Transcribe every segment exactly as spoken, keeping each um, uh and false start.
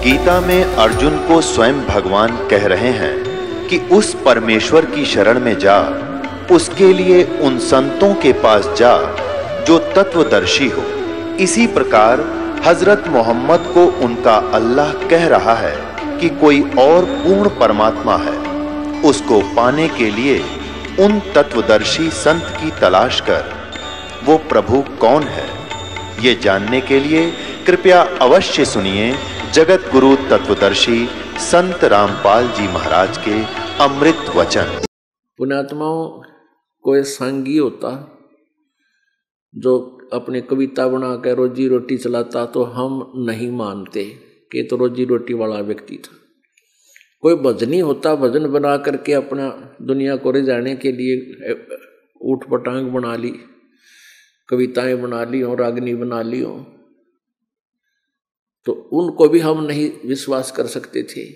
गीता में अर्जुन को स्वयं भगवान कह रहे हैं कि उस परमेश्वर की शरण में जा, उसके लिए उन संतों के पास जा जो तत्वदर्शी हो। इसी प्रकार हजरत मोहम्मद को उनका अल्लाह कह रहा है कि कोई और पूर्ण परमात्मा है, उसको पाने के लिए उन तत्वदर्शी संत की तलाश कर। वो प्रभु कौन है, ये जानने के लिए कृपया अवश्य सुनिए जगत गुरु तत्वदर्शी संत रामपाल जी महाराज के अमृत वचन। पुण्यात्माओं, कोई संगी होता जो अपनी कविता बना कर रोजी रोटी चलाता तो हम नहीं मानते कि तो रोजी रोटी वाला व्यक्ति था। कोई भजनी होता, भजन बना करके अपना दुनिया को रिझाने के लिए ऊट पटांग बना ली, कविताएं बना ली हो, रागनी बना ली हो, तो उनको भी हम नहीं विश्वास कर सकते थे।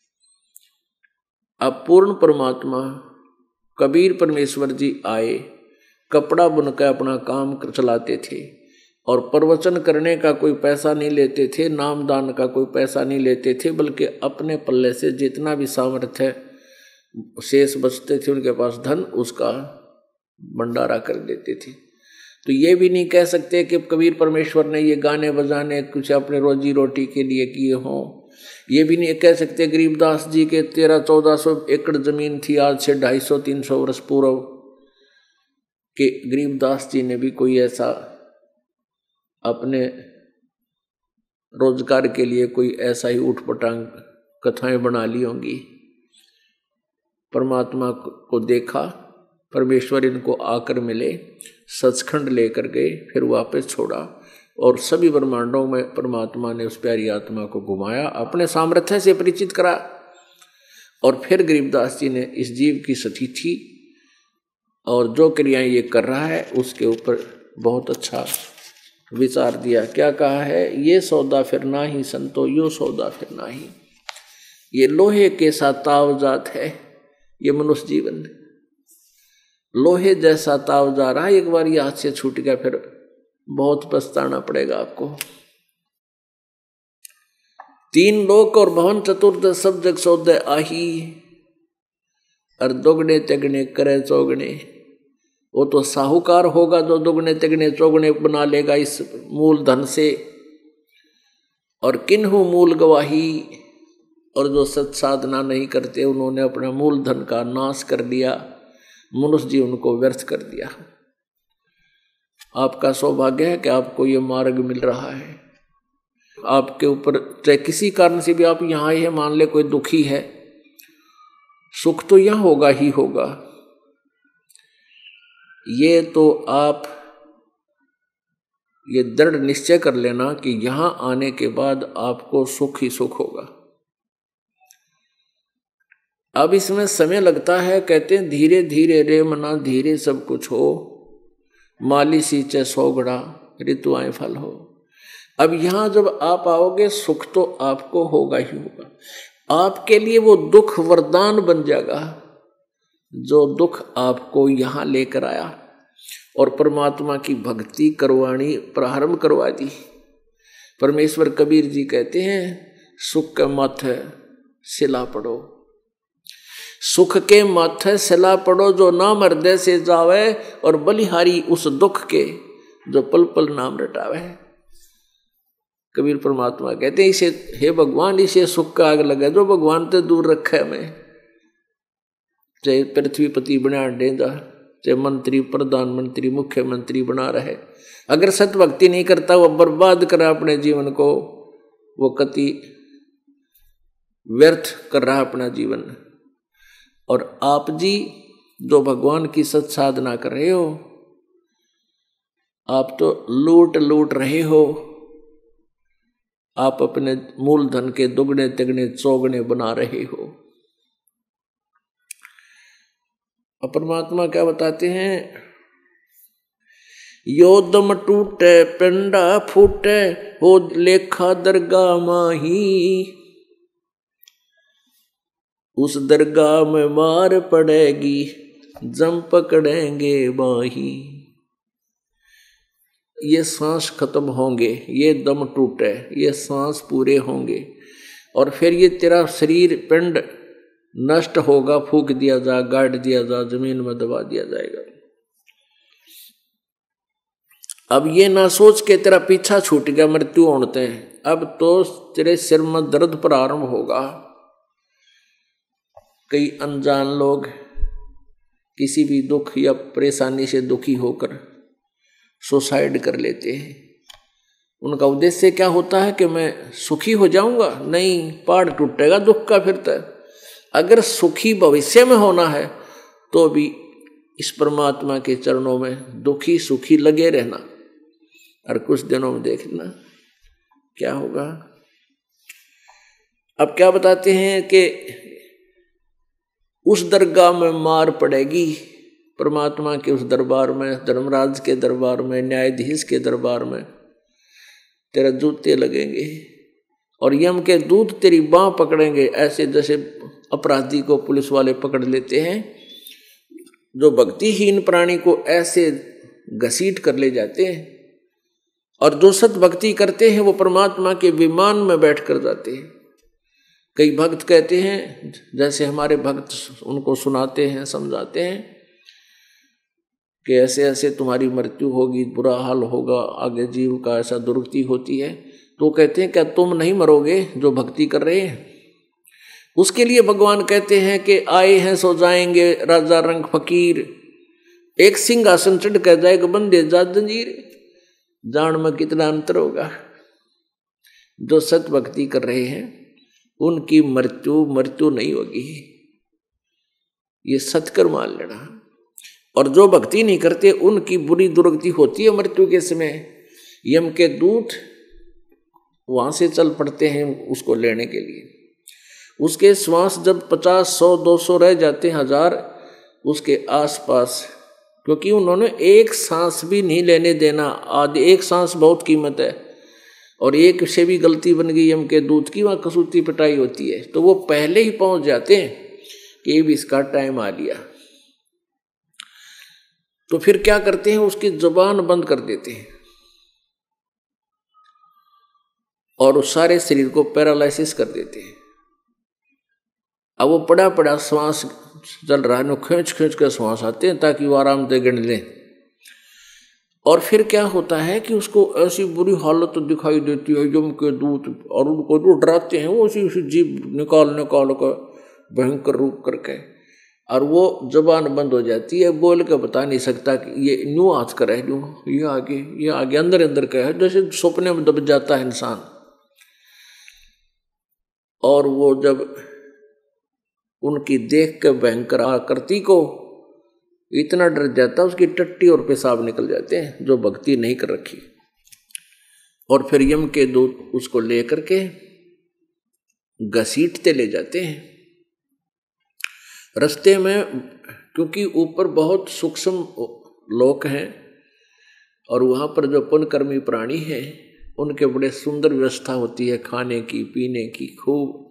अब पूर्ण परमात्मा कबीर परमेश्वर जी आए, कपड़ा बुनकर अपना काम चलाते थे और प्रवचन करने का कोई पैसा नहीं लेते थे, नामदान का कोई पैसा नहीं लेते थे, बल्कि अपने पल्ले से जितना भी सामर्थ्य शेष बचते थे उनके पास धन, उसका भंडारा कर देते थे। तो ये भी नहीं कह सकते कि कबीर परमेश्वर ने ये गाने बजाने कुछ अपने रोजी रोटी के लिए किए हों। ये भी नहीं कह सकते गरीबदास जी के तेरह चौदह सौ एकड़ जमीन थी आज से ढाई सौ तीन सौ वर्ष पूर्व कि गरीबदास जी ने भी कोई ऐसा अपने रोजगार के लिए कोई ऐसा ही उठपटांग कथाएं बना ली होंगी। परमात्मा को देखा, परमेश्वर इनको आकर मिले, सचखंड लेकर गए, फिर वापस छोड़ा और सभी ब्रह्मांडों में परमात्मा ने उस प्यारी आत्मा को घुमाया, अपने सामर्थ्य से परिचित करा और फिर गरीबदास जी ने इस जीव की स्थिति और जो क्रियाएं ये कर रहा है उसके ऊपर बहुत अच्छा विचार दिया। क्या कहा है? ये सौदा फिर ना ही संतो, यो सौदा फिर ना ही। ये लोहे के साथ तावजात है ये मनुष्य जीवन, लोहे जैसा ताव जा रहा है। एक बार ये हाथ से छूट गया फिर बहुत पछताना पड़ेगा आपको। तीन लोक और भवन चतुर्दश सब जग सौदे आही, और दोगने तेगने करे चौगने। वो तो साहूकार होगा जो दोगने तेगने चौगने बना लेगा इस मूल धन से। और किन्हु मूल गवाही, और जो सत साधना नहीं करते उन्होंने अपना मूल धन का नाश कर दिया, मनुष्य जी उनको व्यर्थ कर दिया। आपका सौभाग्य है कि आपको ये मार्ग मिल रहा है। आपके ऊपर चाहे किसी कारण से भी आप यहाँ आए हैं, मान ले कोई दुखी है, सुख तो यहाँ होगा ही होगा। ये तो आप ये दृढ़ निश्चय कर लेना कि यहाँ आने के बाद आपको सुख ही सुख होगा। अब इसमें समय लगता है, कहते हैं धीरे धीरे रे मना धीरे सब कुछ हो, माली सींचे सौगड़ा ऋतु आए फल हो। अब यहाँ जब आप आओगे सुख तो आपको होगा ही होगा। आपके लिए वो दुख वरदान बन जाएगा जो दुख आपको यहाँ लेकर आया और परमात्मा की भक्ति करवानी प्रारंभ करवा दी। परमेश्वर कबीर जी कहते हैं सुख के माथे सिला पड़ो, सुख के माथे सिला पड़ो जो नाम हृदय से जावे, और बलिहारी उस दुख के जो पल पल नाम रटावे। कबीर परमात्मा कहते हैं इसे हे भगवान इसे सुख का आग लगे जो भगवान से दूर रखे हमें। चाहे पृथ्वीपति बना देगा, चाहे मंत्री प्रधानमंत्री मुख्यमंत्री बना रहे, अगर सत भक्ति नहीं करता वो बर्बाद करा अपने जीवन को, वो कति व्यर्थ कर रहा अपना जीवन। और आप जी जो भगवान की सत साधना कर रहे हो, आप तो लूट लूट रहे हो। आप अपने मूल धन के दुगने तिगने चौगने बना रहे हो। और परमात्मा क्या बताते हैं? यो दम टूटे पिंडा फूटे हो लेखा दरगाह माही, उस दरगाह में मार पड़ेगी जम पकड़ेंगे बाही। ये सांस खत्म होंगे, ये दम टूटे, ये सांस पूरे होंगे, और फिर ये तेरा शरीर पिंड नष्ट होगा, फूक दिया जा, गाड़ दिया जा, जमीन में दबा दिया जाएगा। अब ये ना सोच के तेरा पीछा छूट गया मृत्यु होते हैं, अब तो तेरे सिर में दर्द प्रारंभ होगा। कई अनजान लोग किसी भी दुख या परेशानी से दुखी होकर सुसाइड कर लेते हैं। उनका उद्देश्य क्या होता है कि मैं सुखी हो जाऊंगा? नहीं, पहाड़ टूटेगा दुख का फिर तक। अगर सुखी भविष्य में होना है तो भी इस परमात्मा के चरणों में दुखी सुखी लगे रहना, और कुछ दिनों में देखना क्या होगा। अब क्या बताते हैं कि उस दरगाह में मार पड़ेगी, परमात्मा के उस दरबार में, धर्मराज के दरबार में, न्यायाधीश के दरबार में तेरा जूते लगेंगे और यम के दूत तेरी बाँह पकड़ेंगे, ऐसे जैसे अपराधी को पुलिस वाले पकड़ लेते हैं। जो भक्तिहीन प्राणी को ऐसे घसीट कर ले जाते हैं, और जो सत भक्ति करते हैं वो परमात्मा के विमान में बैठ कर जाते हैं। कई भक्त कहते हैं, जैसे हमारे भक्त उनको सुनाते हैं, समझाते हैं कि ऐसे ऐसे तुम्हारी मृत्यु होगी, बुरा हाल होगा, आगे जीव का ऐसा दुर्गति होती है। तो कहते हैं क्या तुम नहीं मरोगे जो भक्ति कर रहे हैं? उसके लिए भगवान कहते हैं कि आए हैं सो जाएंगे राजा रंग फकीर, एक सिंहासन चढ़ कर जाएगा बंदे जा जंजीर। जान में कितना अंतर होगा। जो सत भक्ति कर रहे हैं उनकी मृत्यु मृत्यु नहीं होगी, ये सतकर मान लेना। और जो भक्ति नहीं करते उनकी बुरी दुर्गति होती है मृत्यु के समय। यम के दूत वहां से चल पड़ते हैं उसको लेने के लिए। उसके श्वास जब पचास सौ दो सौ रह जाते हैं, हजार उसके आसपास, क्योंकि उन्होंने एक सांस भी नहीं लेने देना। आदि एक सांस बहुत कीमत है, और एक से भी गलती बन गई यम के दूत की, वहाँ कसूती पिटाई होती है। तो वो पहले ही पहुंच जाते हैं कि अब इसका टाइम आ लिया। तो फिर क्या करते हैं, उसकी जुबान बंद कर देते हैं और उस सारे शरीर को पैरालाइसिस कर देते हैं। अब वो पड़ा पड़ा श्वास चल रहा है, खींच खींच कर श्वास आते हैं ताकि वो आराम से गिन लें। और फिर क्या होता है कि उसको ऐसी बुरी हालत दिखाई देती है यम के दूत, और उनको जो डराते हैं वो उसी उसी जीभ निकाल निकाल कर भयंकर रूप करके, और वो जबान बंद हो जाती है, बोल के बता नहीं सकता कि ये न्यू हाथ कर है, न्यू ये आगे ये आगे अंदर अंदर का है, जैसे सपने में दब जाता है इंसान। और वो जब उनकी देख के भयंकर आकृति को इतना डर जाता है, उसकी टट्टी और पेशाब निकल जाते हैं, जो भक्ति नहीं कर रखी। और फिर यम के दूत उसको लेकर के घसीटते ले जाते हैं। रास्ते में, क्योंकि ऊपर बहुत सूक्ष्म लोक हैं और वहाँ पर जो पुण्यकर्मी प्राणी हैं उनके बड़े सुंदर व्यवस्था होती है, खाने की पीने की खूब।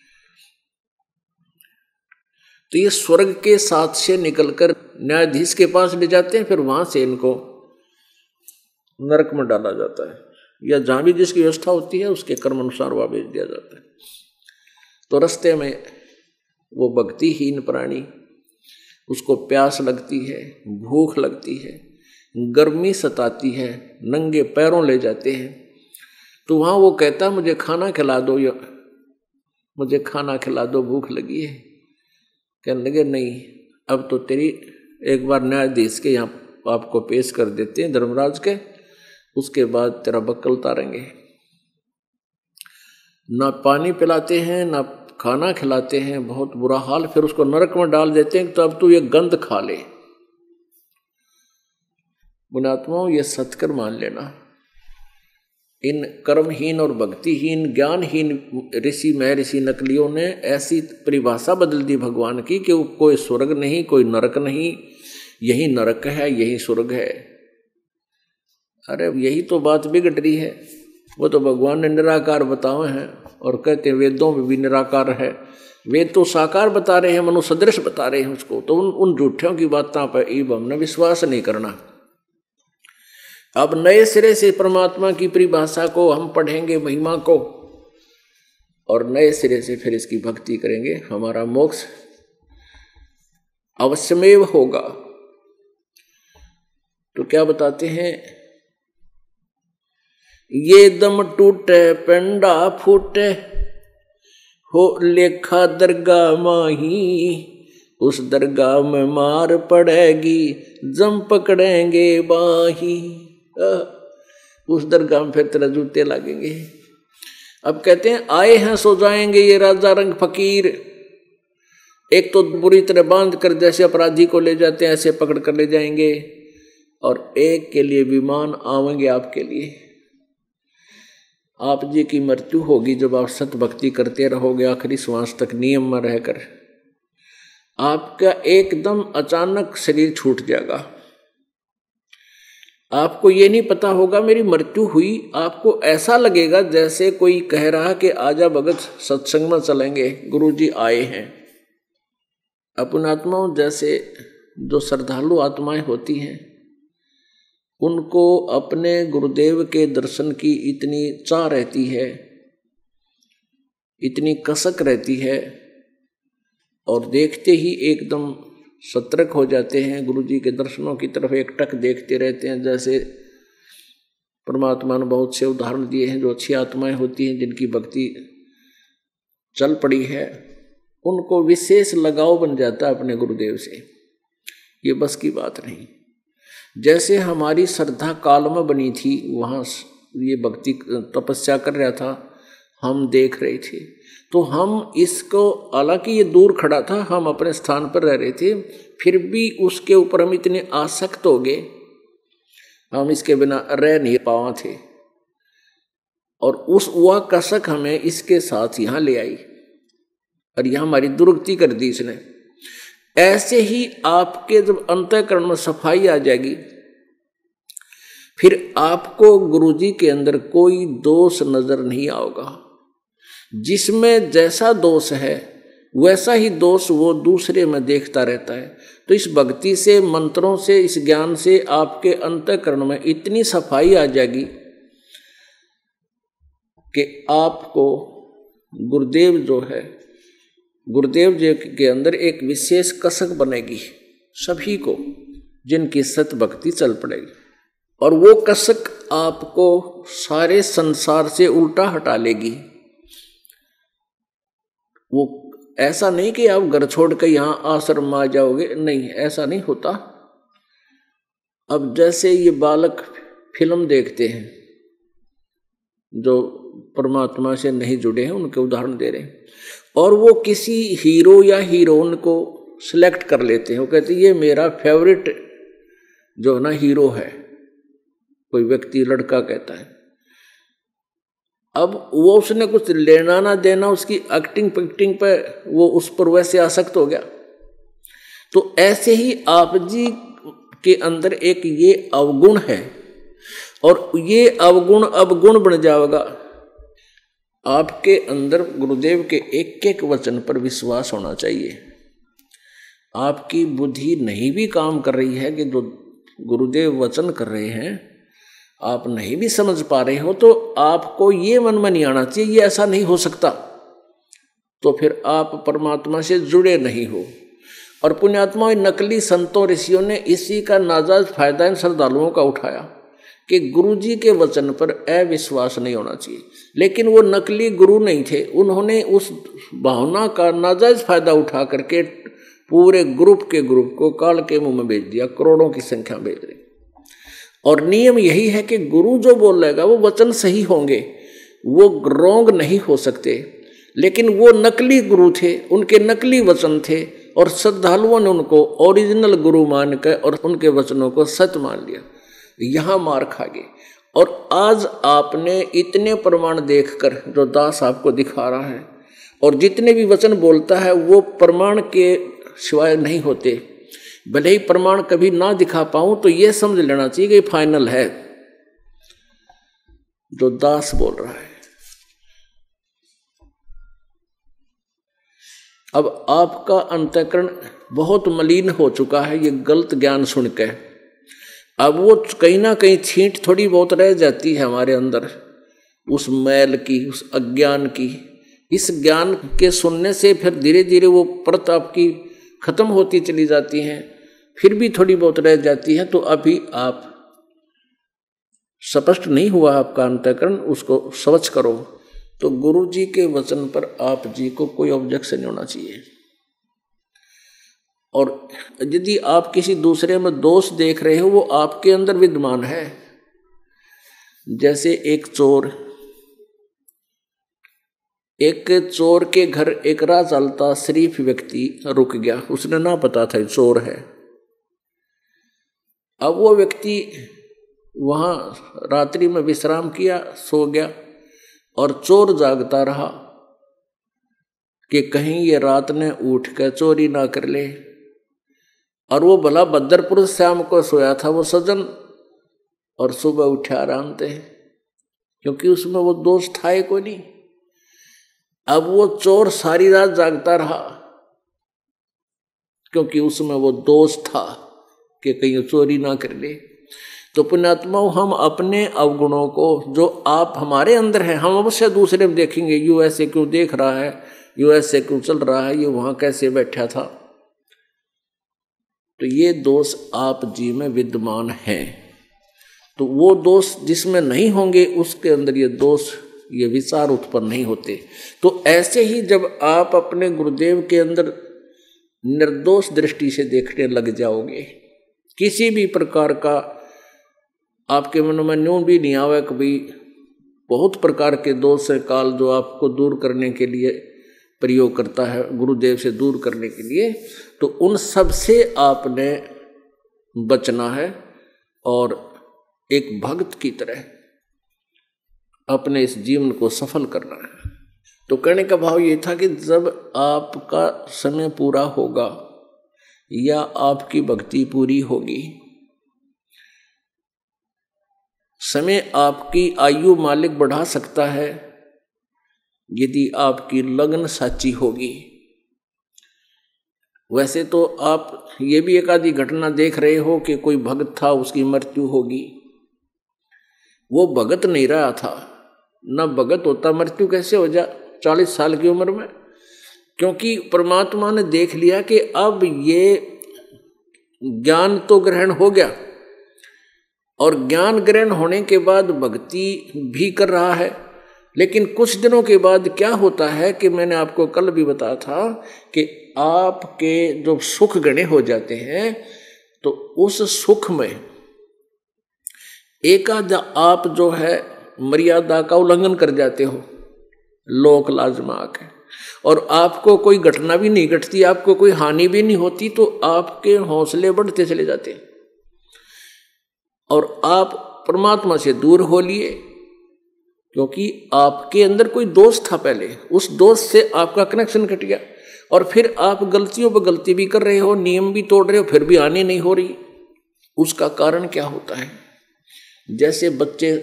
तो ये स्वर्ग के साथ से निकलकर न्यायाधीश के पास ले जाते हैं, फिर वहां से इनको नरक में डाला जाता है, या जहां भी जिसकी व्यवस्था होती है उसके कर्म अनुसार वहां भेज दिया जाता है। तो रास्ते में वो भक्तिहीन प्राणी, उसको प्यास लगती है, भूख लगती है, गर्मी सताती है, नंगे पैरों ले जाते हैं। तो वहां वो कहता मुझे खाना खिला दो, या मुझे खाना खिला दो, भूख लगी है। कहने लगे नहीं, अब तो तेरी एक बार न्यायाधीश के यहाँ आपको पेश कर देते हैं, धर्मराज के, उसके बाद तेरा बक्कल उतारेंगे। ना पानी पिलाते हैं ना खाना खिलाते हैं, बहुत बुरा हाल। फिर उसको नरक में डाल देते हैं, तो अब तू ये गंध खा ले। पुण्यात्माओं, ये सत्कर मान लेना, इन कर्महीन और भक्तिहीन ज्ञानहीन ऋषि महर्षि नकलियों ने ऐसी परिभाषा बदल दी भगवान की कि कोई स्वर्ग नहीं, कोई नरक नहीं, यही नरक है, यही स्वर्ग है। अरे यही तो बात बिगड़ रही है। वो तो भगवान ने निराकार बताए हैं और कहते हैं वेदों में भी निराकार है। वेद तो साकार बता रहे हैं, मनु सदृश बता रहे हैं उसको। तो उन उन झूठों की बातों पर ईब हमने विश्वास नहीं करना। अब नए सिरे से परमात्मा की परिभाषा को हम पढ़ेंगे, महिमा को, और नए सिरे से फिर इसकी भक्ति करेंगे, हमारा मोक्ष अवश्यमेव होगा। तो क्या बताते हैं, ये दम टूटे पेंडा फूटे हो लेखा दरगाह माही, उस दरगाह में मार पड़ेगी जम पकड़ेंगे बाही। उस दरगाह में फिर तेरा जूते लगेंगे। अब कहते हैं आए हैं सो जाएंगे ये राजा रंग फकीर। एक तो बुरी तरह बांध कर जैसे अपराधी को ले जाते हैं ऐसे पकड़ कर ले जाएंगे, और एक के लिए विमान आवेंगे आपके लिए। आप जी की मृत्यु होगी जब आप सत भक्ति करते रहोगे आखिरी श्वास तक नियम में रहकर। आपका एकदम अचानक शरीर छूट जाएगा, आपको ये नहीं पता होगा मेरी मृत्यु हुई। आपको ऐसा लगेगा जैसे कोई कह रहा कि आजा भगत सत्संग में चलेंगे, गुरुजी आए हैं। अपन आत्माओं जैसे जो श्रद्धालु आत्माएं होती हैं उनको अपने गुरुदेव के दर्शन की इतनी चाह रहती है, इतनी कसक रहती है, और देखते ही एकदम सतर्क हो जाते हैं। गुरुजी के दर्शनों की तरफ एक टक देखते रहते हैं। जैसे परमात्मा ने बहुत से उदाहरण दिए हैं, जो अच्छी आत्माएं होती हैं जिनकी भक्ति चल पड़ी है, उनको विशेष लगाव बन जाता है अपने गुरुदेव से। ये बस की बात नहीं। जैसे हमारी श्रद्धा काल में बनी थी, वहाँ ये भक्ति तपस्या कर रहा था, हम देख रहे थे, तो हम इसको, हालांकि ये दूर खड़ा था, हम अपने स्थान पर रह रहे थे, फिर भी उसके ऊपर हम इतने आसक्त हो गए, हम इसके बिना रह नहीं पावा थे। और उस वह कसक हमें इसके साथ यहाँ ले आई और यहाँ हमारी दुर्गति कर दी इसने। ऐसे ही आपके जब अंतःकरण में सफाई आ जाएगी, फिर आपको गुरुजी के अंदर कोई दोष नजर नहीं आएगा। जिसमें जैसा दोष है वैसा ही दोष वो दूसरे में देखता रहता है। तो इस भक्ति से, मंत्रों से, इस ज्ञान से आपके अंतःकरण में इतनी सफाई आ जाएगी कि आपको गुरुदेव जो है, गुरुदेव जी के अंदर एक विशेष कसक बनेगी सभी को, जिनकी सत भक्ति चल पड़ेगी। और वो कसक आपको सारे संसार से उल्टा हटा लेगी। वो ऐसा नहीं कि आप घर छोड़ कर यहाँ आश्रम में आ जाओगे, नहीं, ऐसा नहीं होता। अब जैसे ये बालक फिल्म देखते हैं, जो परमात्मा से नहीं जुड़े हैं, उनके उदाहरण दे रहे हैं, और वो किसी हीरो या हीरोइन को सिलेक्ट कर लेते हैं। वो कहते हैं ये मेरा फेवरेट जो है ना हीरो है, कोई व्यक्ति लड़का कहता है। अब वो उसने कुछ लेना ना देना, उसकी एक्टिंग पिक्टिंग पे वो उस पर वैसे आसक्त हो गया। तो ऐसे ही आप जी के अंदर एक ये अवगुण है, और ये अवगुण अवगुण बन जाएगा। आपके अंदर गुरुदेव के एक एक वचन पर विश्वास होना चाहिए। आपकी बुद्धि नहीं भी काम कर रही है कि जो गुरुदेव वचन कर रहे हैं आप नहीं भी समझ पा रहे हो, तो आपको ये मन में नहीं आना चाहिए ये ऐसा नहीं हो सकता, तो फिर आप परमात्मा से जुड़े नहीं हो। और पुण्यात्माओं, नकली संतों ऋषियों ने इसी का नाजायज फायदा इन श्रद्धालुओं का उठाया कि गुरु जी के वचन पर अविश्वास नहीं होना चाहिए। लेकिन वो नकली गुरु नहीं थे, उन्होंने उस भावना का नाजायज फायदा उठा करके पूरे ग्रुप के ग्रुप को काल के मुंह में भेज दिया, करोड़ों की संख्या भेज रही। और नियम यही है कि गुरु जो बोल रहेगा वो वचन सही होंगे, वो रोंग नहीं हो सकते। लेकिन वो नकली गुरु थे, उनके नकली वचन थे, और श्रद्धालुओं ने उनको ओरिजिनल गुरु मान कर और उनके वचनों को सत्य मान लिया। यहाँ मार खा गए। और आज आपने इतने प्रमाण देखकर जो दास आपको दिखा रहा है, और जितने भी वचन बोलता है वो प्रमाण के सिवाय नहीं होते। भले ही प्रमाण कभी ना दिखा पाऊं तो ये समझ लेना चाहिए कि फाइनल है जो दास बोल रहा है। अब आपका अंतःकरण बहुत मलिन हो चुका है ये गलत ज्ञान सुनकर। अब वो कहीं ना कहीं छींट थोड़ी बहुत रह जाती है हमारे अंदर, उस मैल की, उस अज्ञान की, इस ज्ञान के सुनने से फिर धीरे धीरे वो परत आपकी खत्म होती चली जाती है, फिर भी थोड़ी बहुत रह जाती है, तो अभी आप स्पष्ट नहीं हुआ आपका अंतःकरण, उसको स्वच्छ करो। तो गुरु जी के वचन पर आप जी को कोई ऑब्जेक्शन नहीं होना चाहिए। और यदि आप किसी दूसरे में दोष देख रहे हो, वो आपके अंदर विद्यमान है। जैसे एक चोर एक चोर के घर एक राह चलता शरीफ व्यक्ति रुक गया, उसने ना पता था चोर है। अब वो व्यक्ति वहां रात्रि में विश्राम किया, सो गया, और चोर जागता रहा कि कहीं ये रात ने उठ कर चोरी ना कर ले। और वो भला भद्रपुर शाम को सोया था वो सज्जन, और सुबह उठा आराम थे, क्योंकि उसमें वो दोष था ही कोई नहीं। अब वो चोर सारी रात जागता रहा, क्योंकि उसमें वो दोष था कि कहीं चोरी ना कर ले। तो पुण्यात्माओं, हम अपने अवगुणों को जो आप हमारे अंदर है, हम अवश्य दूसरे में देखेंगे, यू ऐसे क्यों देख रहा है, यू ऐसे क्यों चल रहा है, ये वहां कैसे बैठा था। तो ये दोष आप जी में विद्यमान है। तो वो दोष जिसमें नहीं होंगे, उसके अंदर ये दोष, ये विचार उत्पन्न नहीं होते। तो ऐसे ही जब आप अपने गुरुदेव के अंदर निर्दोष दृष्टि से देखने लग जाओगे, किसी भी प्रकार का आपके मन में न्यून भी नहीं आवे, कभी बहुत प्रकार के दोष है काल जो आपको दूर करने के लिए प्रयोग करता है, गुरुदेव से दूर करने के लिए, तो उन सब से आपने बचना है और एक भक्त की तरह अपने इस जीवन को सफल करना है। तो कहने का भाव ये था कि जब आपका समय पूरा होगा या आपकी भक्ति पूरी होगी, समय आपकी आयु मालिक बढ़ा सकता है यदि आपकी लगन साची होगी। वैसे तो आप ये भी एक आधी घटना देख रहे हो कि कोई भगत था, उसकी मृत्यु होगी। वो भगत नहीं रहा था, न भगत होता मृत्यु कैसे हो जा चालीस साल की उम्र में, क्योंकि परमात्मा ने देख लिया कि अब ये ज्ञान तो ग्रहण हो गया, और ज्ञान ग्रहण होने के बाद भक्ति भी कर रहा है। लेकिन कुछ दिनों के बाद क्या होता है कि मैंने आपको कल भी बताया था कि आपके जो सुख गणे हो जाते हैं, तो उस सुख में एकाध आप जो है मर्यादा का उल्लंघन कर जाते हो, लोक लाज में आके, और आपको कोई घटना भी नहीं घटती, आपको कोई हानि भी नहीं होती, तो आपके हौसले बढ़ते चले जाते हैं और आप परमात्मा से दूर हो लिए, क्योंकि आपके अंदर कोई दोष था पहले, उस दोष से आपका कनेक्शन कट गया, और फिर आप गलतियों पर गलती भी कर रहे हो, नियम भी तोड़ रहे हो, फिर भी हानि नहीं हो रही। उसका कारण क्या होता है? जैसे बच्चे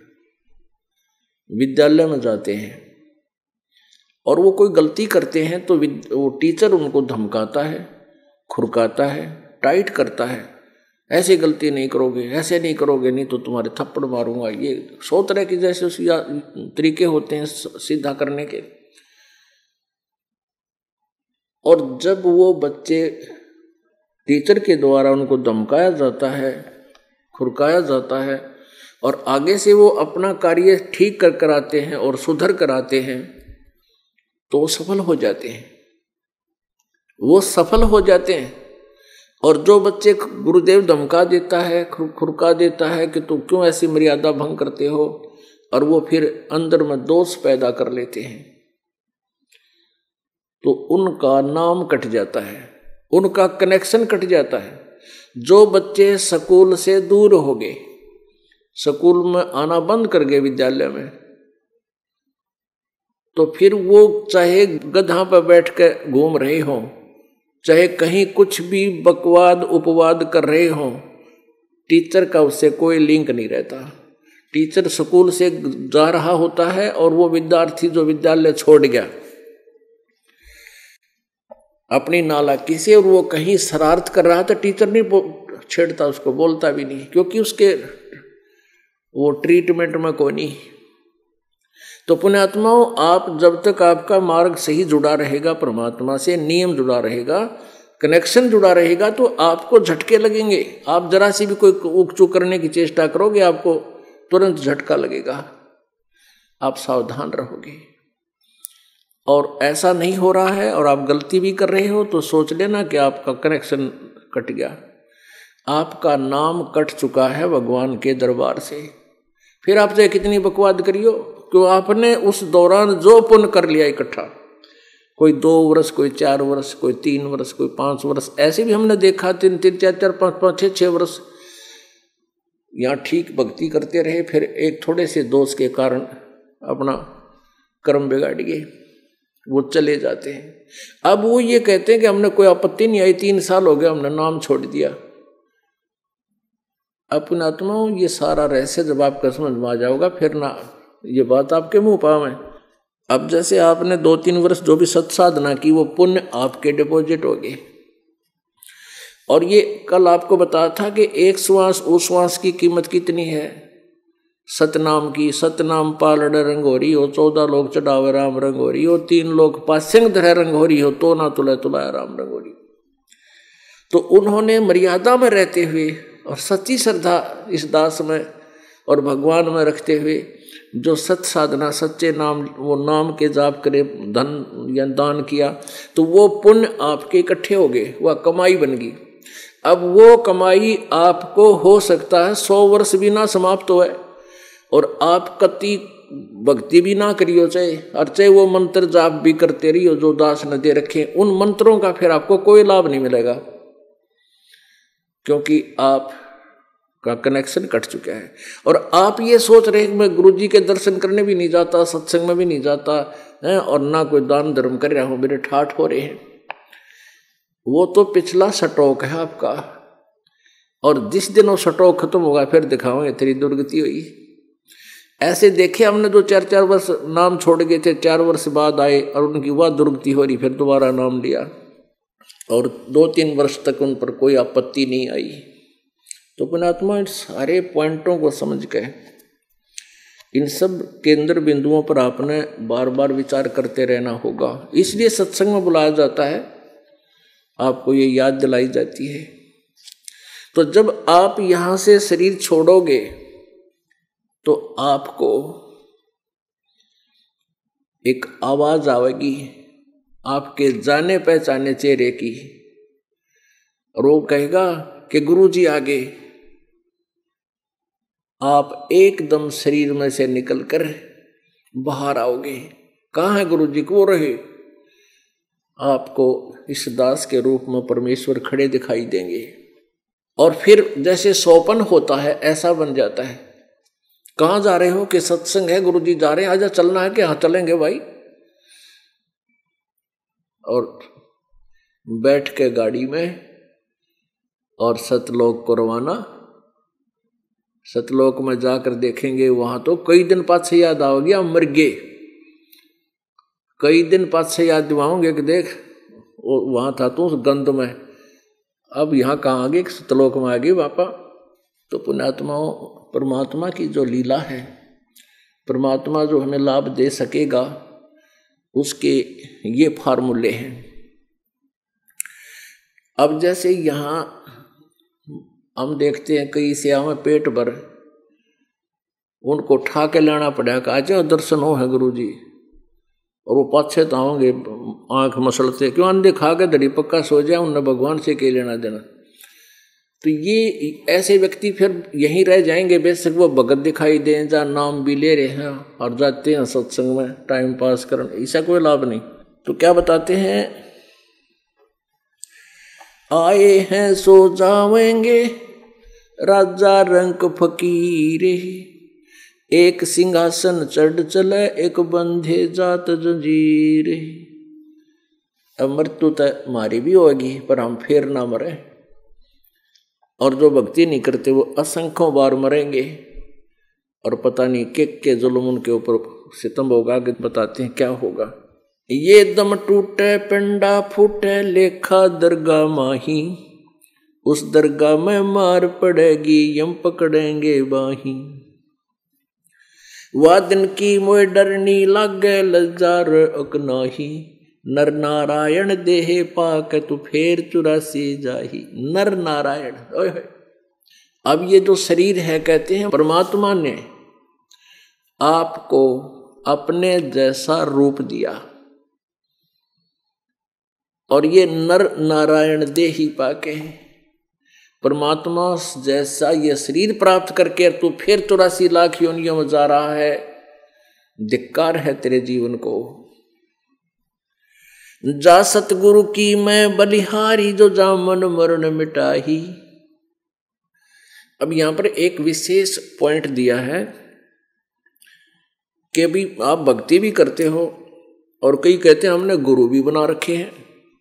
विद्यालय में जाते हैं और वो कोई गलती करते हैं, तो वो टीचर उनको धमकाता है, खुरकाता है, टाइट करता है, ऐसे गलती नहीं करोगे, ऐसे नहीं करोगे, नहीं तो तुम्हारे थप्पड़ मारूंगा। ये सौ तरह की जैसे उसी तरीके होते हैं सीधा करने के। और जब वो बच्चे टीचर के द्वारा उनको धमकाया जाता है, खुरकाया जाता है, और आगे से वो अपना कार्य ठीक कर कराते हैं और सुधर कराते हैं, तो वो सफल हो जाते हैं, वो सफल हो जाते हैं। और जो बच्चे गुरुदेव धमका देता है, खुरका देता है कि तुम क्यों ऐसी मर्यादा भंग करते हो, और वो फिर अंदर में दोष पैदा कर लेते हैं, तो उनका नाम कट जाता है, उनका कनेक्शन कट जाता है। जो बच्चे स्कूल से दूर हो गए, स्कूल में आना बंद कर गए विद्यालय में, तो फिर वो चाहे गधा पर बैठ कर घूम रहे हों, चाहे कहीं कुछ भी बकवाद उपवाद कर रहे हों, टीचर का उससे कोई लिंक नहीं रहता। टीचर स्कूल से जा रहा होता है और वो विद्यार्थी जो विद्यालय छोड़ गया अपनी नालायकी से, और वो कहीं शरारत कर रहा था, टीचर नहीं छेड़ता उसको, बोलता भी नहीं, क्योंकि उसके वो ट्रीटमेंट में कोई नहीं। तो पुण्यात्माओं, आप जब तक आपका मार्ग सही जुड़ा रहेगा, परमात्मा से नियम जुड़ा रहेगा, कनेक्शन जुड़ा रहेगा, तो आपको झटके लगेंगे। आप जरा सी भी कोई ऊक चूक करने की चेष्टा करोगे, आपको तुरंत झटका लगेगा, आप सावधान रहोगे। और ऐसा नहीं हो रहा है और आप गलती भी कर रहे हो तो सोच लेना कि आपका कनेक्शन कट गया, आपका नाम कट चुका है भगवान के दरबार से। फिर आप चाहे कितनी बकवाद करियो, क्यों आपने उस दौरान जो पुण्य कर लिया इकट्ठा, कोई दो वर्ष, कोई चार वर्ष, कोई तीन वर्ष, कोई पांच वर्ष, ऐसे भी हमने देखा, तीन तीन चार चार पांच पांच छः छः वर्ष यहाँ ठीक भक्ति करते रहे, फिर एक थोड़े से दोष के कारण अपना कर्म बिगाड़ गए, वो चले जाते हैं। अब वो ये कहते हैं कि हमने कोई आपत्ति नहीं आई, तीन साल हो गया हमने नाम छोड़ दिया। अपना आत्माओं, ये सारा रहस्य जब आपका समझ में आ जाओगा, फिर ना ये बात आपके मुंह पाव में। अब जैसे आपने दो तीन वर्ष जो भी सत साधना की, वो पुण्य आपके डिपॉजिट हो गए। और ये कल आपको बताया था कि एक श्वास उस श्वास की कीमत कितनी है, सतनाम की। सतनाम पालड़ रंगोरी हो, चौदह लोग चढ़ावे राम रंगोरी हो, तीन लोग पासिंग धरे रंगोरी हो, तो ना तुला तुलाया राम रंगोरी। तो उन्होंने मर्यादा में रहते हुए और सच्ची श्रद्धा इस दास में और भगवान में रखते हुए जो सत साधना, सच्चे नाम, वो नाम के जाप करे, धन या दान किया, तो वो पुण्य आपके इकट्ठे हो गए, वह कमाई बन गई। अब वो कमाई आपको हो सकता है सौ वर्ष भी ना समाप्त हो, और आप कति भक्ति भी ना करियो चाहे, और चाहे वो मंत्र जाप भी करते रहियो जो दास ने दे रखे, उन मंत्रों का फिर आपको कोई लाभ नहीं मिलेगा, क्योंकि आप का कनेक्शन कट चुका है। और आप ये सोच रहे हैं मैं गुरुजी के दर्शन करने भी नहीं जाता, सत्संग में भी नहीं जाता है, और ना कोई दान धर्म कर रहा हूं, मेरे ठाठ हो रहे हैं। वो तो पिछला स्टॉक है आपका, और जिस दिन वो स्टॉक खत्म होगा फिर दिखाओगे तेरी दुर्गति हुई। ऐसे देखे हमने, जो चार चार वर्ष नाम छोड़ गए थे, चार वर्ष बाद आए और उनकी वह दुर्गति हो रही, फिर दोबारा नाम लिया और दो तीन वर्ष तक उन पर कोई आपत्ति नहीं आई। तो पुण्यात्मा, इन सारे पॉइंटों को समझ के इन सब केंद्र बिंदुओं पर आपने बार बार विचार करते रहना होगा। इसलिए सत्संग में बुलाया जाता है, आपको ये याद दिलाई जाती है। तो जब आप यहां से शरीर छोड़ोगे तो आपको एक आवाज आवेगी आपके जाने पहचाने चेहरे की, और वो कहेगा कि गुरुजी आगे। आप एकदम शरीर में से निकलकर बाहर आओगे। कहाँ है गुरुजी? को रहे आपको इस दास के रूप में परमेश्वर खड़े दिखाई देंगे, और फिर जैसे सोपन होता है ऐसा बन जाता है। कहाँ जा रहे हो? कि सत्संग है, गुरुजी जा रहे हैं, आजा चलना है। कि हाँ चलेंगे भाई। और बैठ के गाड़ी में और सतलोक को रवाना। सतलोक में जाकर देखेंगे वहां तो कई दिन बाद से याद आओगे हम मर गए, कई दिन बाद से याद दिवाओगे कि देख वो वहां था तो उस गंध में, अब यहाँ कहाँ आ गए? सतलोक में आ गए वापा। तो पुण्यात्माओं, परमात्मा की जो लीला है, परमात्मा जो हमें लाभ दे सकेगा, उसके ये फार्मूले हैं। अब जैसे यहाँ हम देखते हैं कई सेवा में पेट भर उनको उठा के लाना पड़ेगा, आज दर्शन हो है गुरुजी, और वो पाछे तो आओगे आंख मसलते, क्यों अंधे खा के दड़ी पक्का सो जाए, उन्हें भगवान से के लेना देना। तो ये ऐसे व्यक्ति फिर यहीं रह जाएंगे, बेशक वो भगत दिखाई दें, जहाँ नाम भी ले रहे हैं और जाते हैं सत्संग में टाइम पास करने, ऐसा कोई लाभ नहीं। तो क्या बताते हैं? आए हैं सो जावेंगे राजा रंक फकीरे, एक सिंहासन चढ़ चले एक बंधे जात जंजीरे। अब मृत्यु तो हमारी भी होगी, पर हम फिर ना मरे, और जो भक्ति नहीं करते वो असंख्यों बार मरेंगे, और पता नहीं के के जुल्म उनके ऊपर सितम होगा। कि बताते हैं क्या होगा। ये दम टूटे पिंडा फूटे लेखा दरगाह माही, उस दरगाह में मार पड़ेगी यम पकड़ेंगे बाही। वादन की मोह डरनी लागे लजार अकनाही, नर नारायण देहे पाक तू फेर चुरासी जाही। नर नारायण, ओए होए। अब ये जो शरीर है, कहते हैं परमात्मा ने आपको अपने जैसा रूप दिया, और ये नर नारायण देही पाके, परमात्मा जैसा ये शरीर प्राप्त करके तू फिर चौरासी लाख योनियों में जा रहा है। धिक्कार है तेरे जीवन को। जा सतगुरु की मैं बलिहारी, जो जा मन मरण मिटाही। अब यहां पर एक विशेष पॉइंट दिया है कि भी आप भक्ति भी करते हो, और कई कहते हैं हमने गुरु भी बना रखे हैं।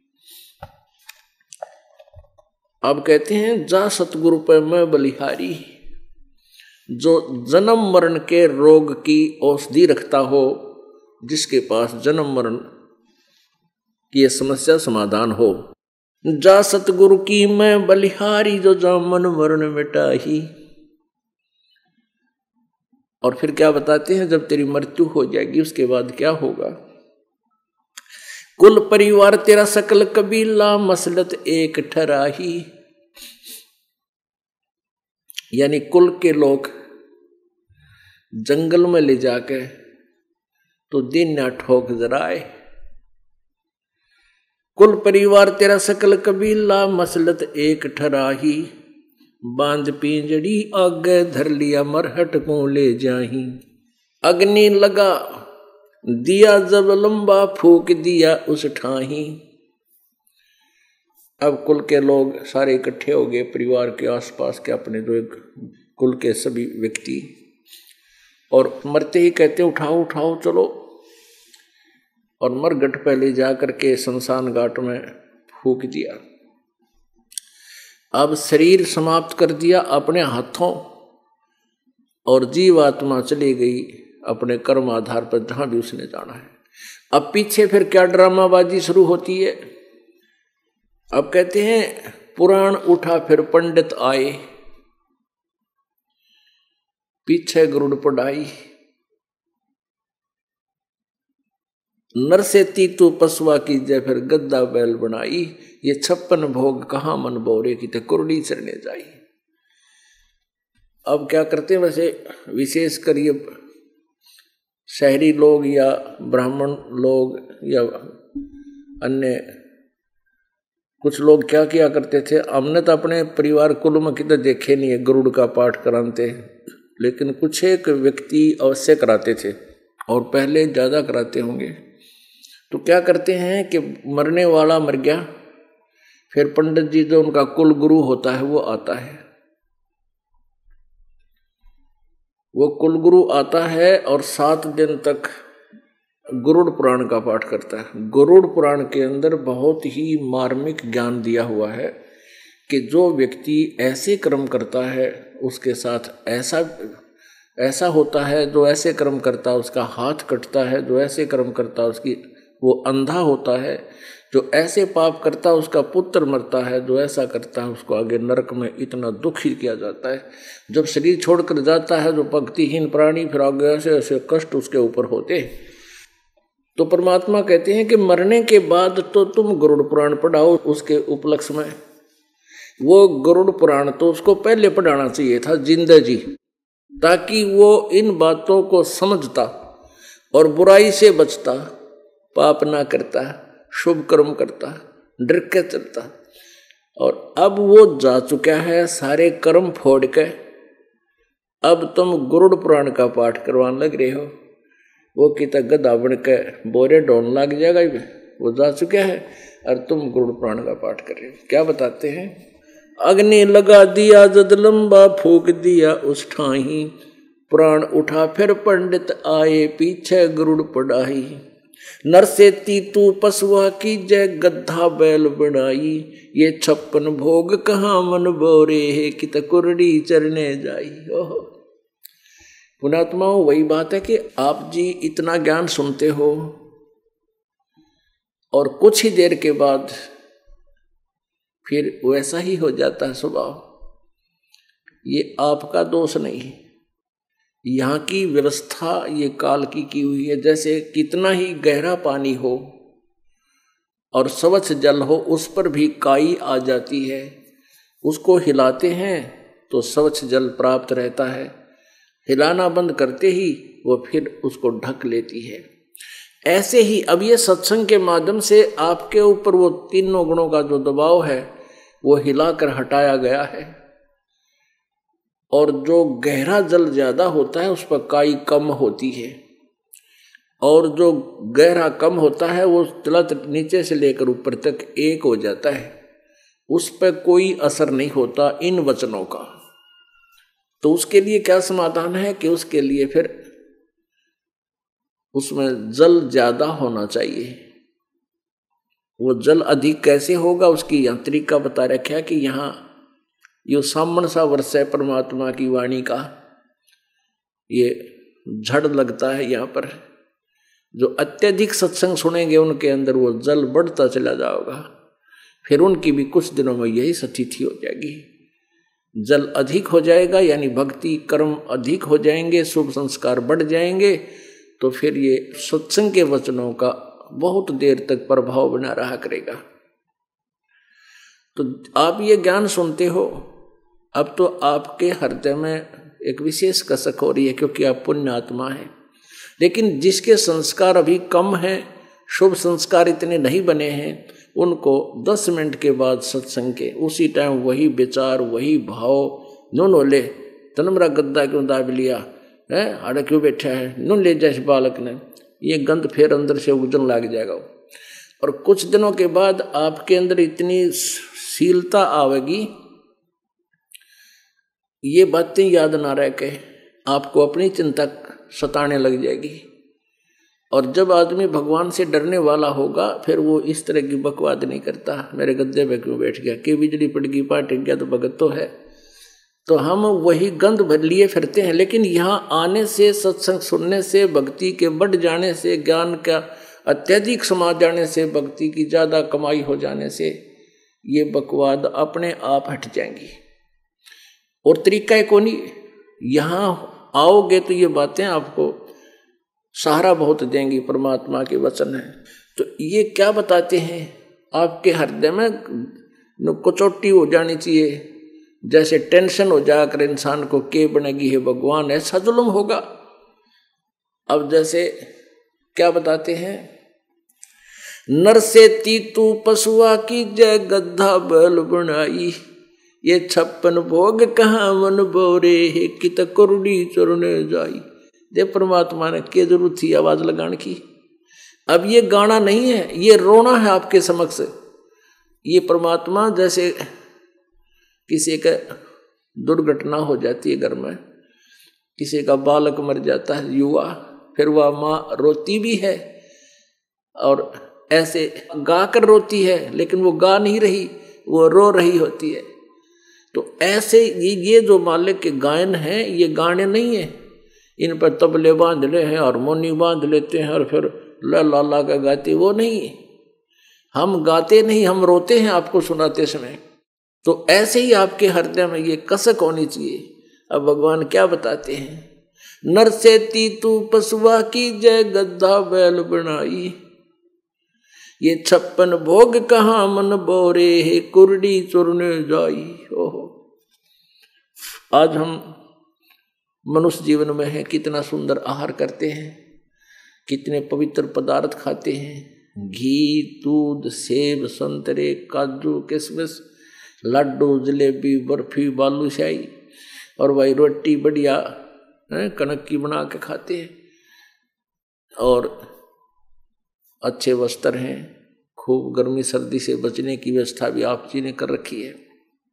अब कहते हैं जा सतगुरु पे मैं बलिहारी, जो जन्म मरण के रोग की औषधि रखता हो, जिसके पास जन्म मरण की समस्या समाधान हो। जा सतगुरु की मैं बलिहारी, जो जा मन मरण मिटाही। और फिर क्या बताते हैं, जब तेरी मृत्यु हो जाएगी उसके बाद क्या होगा। कुल परिवार तेरा सकल कबीला, मसलत एक ठराही। यानी कुल के लोग जंगल में ले जाके तो दिन ना ठोक जराए। कुल परिवार तेरा सकल कबीला, मसलत एक ठराही। बांध पिंजड़ी आगे धर लिया, मरहट को ले जाही। अग्नि लगा दिया जब लंबा, फूक दिया उस ठाही। अब कुल के लोग सारे इकट्ठे हो गए, परिवार के आसपास के अपने जो एक कुल के सभी व्यक्ति, और मरते ही कहते उठाओ उठाओ चलो, और मरघट पहले जा करके शमशान घाट में फूक दिया। अब शरीर समाप्त कर दिया अपने हाथों, और जीवात्मा चली गई अपने कर्म आधार पर जहां भी उसने जाना है। अब पीछे फिर क्या ड्रामाबाजी शुरू होती है। अब कहते हैं पुराण उठा फिर पंडित आए, पीछे गरुड़ पढ़ाई। नर से तीतु पशुआ की जय, फिर गद्दा बैल बनाई। ये छप्पन भोग कहाँ मन बोरे की, ते कुरड़ी चरने जाई। अब क्या करते हैं, वैसे विशेषकर ये शहरी लोग या ब्राह्मण लोग या अन्य कुछ लोग क्या किया करते थे। हमने तो अपने परिवार कुल में कितने देखे नहीं है गरुड़ का पाठ कराते, लेकिन कुछ एक व्यक्ति अवश्य कराते थे, और पहले ज़्यादा कराते होंगे। तो क्या करते हैं कि मरने वाला मर गया, फिर पंडित जी जो उनका कुल गुरु होता है वो आता है। वो कुल गुरु आता है और सात दिन तक गरुड़ पुराण का पाठ करता है। गरुड़ पुराण के अंदर बहुत ही मार्मिक ज्ञान दिया हुआ है कि जो व्यक्ति ऐसे कर्म करता है उसके साथ ऐसा ऐसा होता है, जो ऐसे कर्म करता है उसका हाथ कटता है, जो ऐसे कर्म करता है उसकी वो अंधा होता है, जो ऐसे पाप करता है उसका पुत्र मरता है, जो ऐसा करता है उसको आगे नरक में इतना दुख ही किया जाता है। जब शरीर छोड़कर जाता है जो भक्तिहीन प्राणी, फिर आगे ऐसे ऐसे कष्ट उसके ऊपर होते। तो परमात्मा कहते हैं कि मरने के बाद तो तुम गरुड़ पुराण पढ़ाओ। उसके उपलक्ष्य में वो गरुड़ पुराण तो उसको पहले पढ़ाना चाहिए था जिंदा जी, ताकि वो इन बातों को समझता और बुराई से बचता, पाप ना करता, शुभ कर्म करता, डर के चलता। और अब वो जा चुका है सारे कर्म फोड़ के, अब तुम गरुड़ पुराण का पाठ करवाने लग रहे हो। वो कितना गधा बन के बोरे ढोन लग जाएगा, वो जा चुका है और तुम गरुड़ पुराण का पाठ कर रहे हो। क्या बताते हैं, अग्नि लगा दिया जद लंबा, फूक दिया उस ठाही। प्राण उठा फिर पंडित आए, पीछे गरुड़ पढ़ाई। नर से तीतु पशुआ की जय, गद्धा बैल बनाई। ये छप्पन भोग कहाँ मन बोरे है, कित कुरड़ी चरने जाई। ओहो पुणात्माओं, वही बात है कि आप जी इतना ज्ञान सुनते हो और कुछ ही देर के बाद फिर वैसा ही हो जाता है स्वभाव। ये आपका दोष नहीं, यहाँ की व्यवस्था ये काल की की हुई है। जैसे कितना ही गहरा पानी हो और स्वच्छ जल हो, उस पर भी काई आ जाती है, उसको हिलाते हैं तो स्वच्छ जल प्राप्त रहता है, हिलाना बंद करते ही वो फिर उसको ढक लेती है। ऐसे ही अब ये सत्संग के माध्यम से आपके ऊपर वो तीनों गुणों का जो दबाव है वो हिलाकर हटाया गया है, और जो गहरा जल ज्यादा होता है उस पर काई कम होती है, और जो गहरा कम होता है वो तलत नीचे से लेकर ऊपर तक एक हो जाता है, उस पर कोई असर नहीं होता इन वचनों का। तो उसके लिए क्या समाधान है कि उसके लिए फिर उसमें जल ज्यादा होना चाहिए। वो जल अधिक कैसे होगा उसकी यांत्रिक का बता रखा है कि यहाँ यो सामन सा वर्ष है परमात्मा की वाणी का, ये झड़ लगता है। यहाँ पर जो अत्यधिक सत्संग सुनेंगे उनके अंदर वो जल बढ़ता चला जाएगा, फिर उनकी भी कुछ दिनों में यही स्थिति हो जाएगी। जल अधिक हो जाएगा यानी भक्ति कर्म अधिक हो जाएंगे, शुभ संस्कार बढ़ जाएंगे, तो फिर ये सत्संग के वचनों का बहुत देर तक प्रभाव बना रहा करेगा। तो आप ये ज्ञान सुनते हो, अब तो आपके हृदय में एक विशेष कसक हो रही है क्योंकि आप पुण्य आत्मा है। लेकिन जिसके संस्कार अभी कम हैं, शुभ संस्कार इतने नहीं बने हैं, उनको दस मिनट के बाद सत्संग के उसी टाइम वही विचार वही भाव नुन ले तनमरा गद्दा क्यों दाब लिया है, आड़े क्यों बैठा है, नुन ले जैसे बालक ने, ये गंध फिर अंदर से उगजन लग जाएगा। और कुछ दिनों के बाद आपके अंदर इतनी शीलता आवेगी, ये बातें याद ना रह के आपको अपनी चिंता सताने लग जाएगी। और जब आदमी भगवान से डरने वाला होगा फिर वो इस तरह की बकवाद नहीं करता, मेरे गद्दे पे क्यों बैठ गया, कि बिजली पड़ गई पाट गया तो भगत तो है। तो हम वही गंध भर लिए फिरते हैं। लेकिन यहाँ आने से, सत्संग सुनने से, भक्ति के बढ़ जाने से, ज्ञान का अत्यधिक समा जाने से, भक्ति की ज़्यादा कमाई हो जाने से ये बकवाद अपने आप हट जाएंगी। और तरीका है कौन, यहाँ आओगे तो ये बातें आपको सहारा बहुत देंगी, परमात्मा के वचन है। तो ये क्या बताते हैं, आपके हृदय में कचौटी हो जानी चाहिए, जैसे टेंशन हो जाकर इंसान को के बनेगी है भगवान, ऐसा जुल्म होगा। अब जैसे क्या बताते हैं, नर से तीतू पशुआ की जय गद्दा बैल बनाई, ये छप्पन भोग कहाँ मन बोरे है कित कुरुड़ी चुरने जाई। दे परमात्मा ने क्या जरूरत थी आवाज लगाने की। अब ये गाना नहीं है, ये रोना है आपके समक्ष। ये परमात्मा जैसे किसी का दुर्घटना हो जाती है घर में, किसी का बालक मर जाता है युवा, फिर वह माँ रोती भी है और ऐसे गा कर रोती है, लेकिन वो गा नहीं रही, वो रो रही होती है। तो ऐसे ये ये जो मालिक के गायन हैं, ये गाने नहीं है, इन पर तबले बांध ले हैं, हारमोनी बांध लेते हैं और फिर ला ला ला का गाते, वो नहीं। हम गाते नहीं, हम रोते हैं आपको सुनाते समय। तो ऐसे ही आपके हृदय में ये कसक होनी चाहिए। अब भगवान क्या बताते हैं, नर से तीतू पशुआ की जय गद्दा बैल बनाई, ये छप्पन भोग कहाँ मन बोरे है कुरडी चुरने जाई। ओहो, आज हम मनुष्य जीवन में है, कितना सुंदर आहार करते हैं, कितने पवित्र पदार्थ खाते हैं, घी दूध सेब संतरे काजू किशमिश लड्डू जलेबी बर्फी बालूशाही, और भाई रोटी बढ़िया कनक की बना के खाते हैं, और अच्छे वस्त्र हैं, खूब गर्मी सर्दी से बचने की व्यवस्था भी आप जी ने कर रखी है।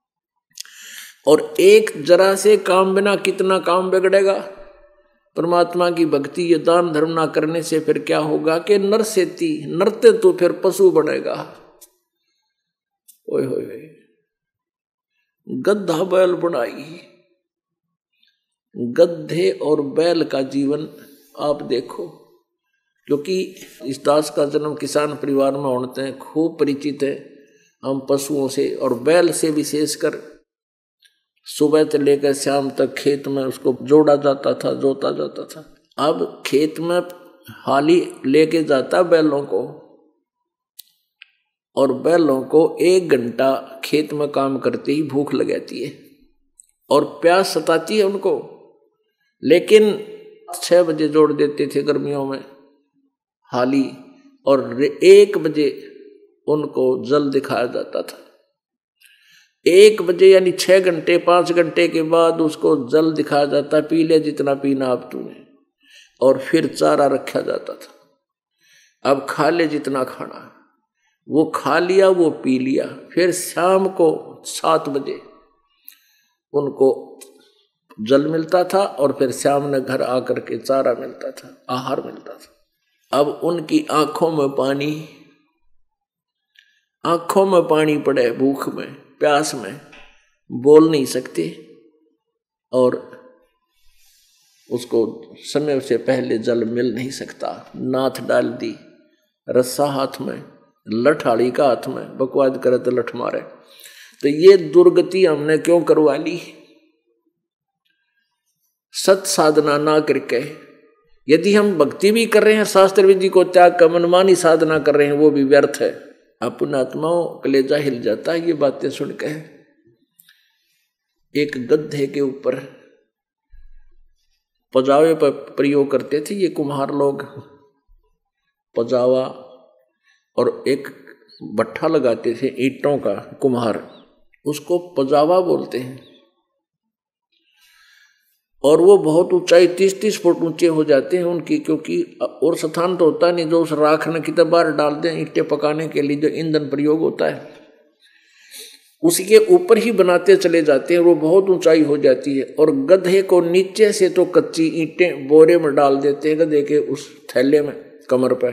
और एक जरा से काम बिना कितना काम बिगड़ेगा। परमात्मा की भक्ति ये दान धर्म ना करने से फिर क्या होगा कि नर सेती नरते तो फिर पशु बनेगा। ओए होए, गद्दा बैल बनाई, गद्धे और बैल का जीवन आप देखो, क्योंकि इस दास का जन्म किसान परिवार में होते हैं, खूब परिचित है हम पशुओं से और बैल से विशेषकर। सुबह से लेकर शाम तक खेत में उसको जोड़ा जाता था, जोता जाता था। अब खेत में हाली लेके जाता बैलों को, और बैलों को एक घंटा खेत में काम करते ही भूख लग जाती है और प्यास सताती है उनको। लेकिन छह बजे जोड़ देते थे गर्मियों में हाली, और एक बजे उनको जल दिखाया जाता था। एक बजे यानी छह घंटे पांच घंटे के बाद उसको जल दिखाया जाता, पी ले जितना पीना अब तूने, और फिर चारा रखा जाता था, अब खा ले जितना खाना। वो खा लिया, वो पी लिया। फिर शाम को सात बजे उनको जल मिलता था, और फिर शाम ने घर आकर के चारा मिलता था, आहार मिलता था। अब उनकी आंखों में पानी, आंखों में पानी पड़े, भूख में प्यास में, बोल नहीं सकते, और उसको समय से पहले जल मिल नहीं सकता। नाथ डाल दी, रस्सा हाथ में, लठाड़ी का हाथ में, बकवाद करे तो लठ मारे। तो ये दुर्गति हमने क्यों करवा ली? सत साधना ना करके। यदि हम भक्ति भी कर रहे हैं, शास्त्र विधि को त्याग कर मनमानी साधना कर रहे हैं, वो भी व्यर्थ है। अपने आत्माओं कलेजा हिल जाता है ये बातें सुनकर। एक गधे के ऊपर पजावे पर प्रयोग करते थे ये कुम्हार लोग, पजावा, और एक भट्ठा लगाते थे ईंटों का, कुम्हार, उसको पजावा बोलते हैं। और वो बहुत ऊंचाई तीस तीस फुट ऊंचे हो जाते हैं उनकी, क्योंकि और स्थान तो होता नहीं जो उस राख ने कितने बार डाल दें ईंटें पकाने के लिए जो ईंधन प्रयोग होता है, उसी के ऊपर ही बनाते चले जाते हैं। वो बहुत ऊंचाई हो जाती है, और गधे को नीचे से तो कच्ची ईंटें बोरे में डाल देते हैं गधे के उस थैले में कमर पर,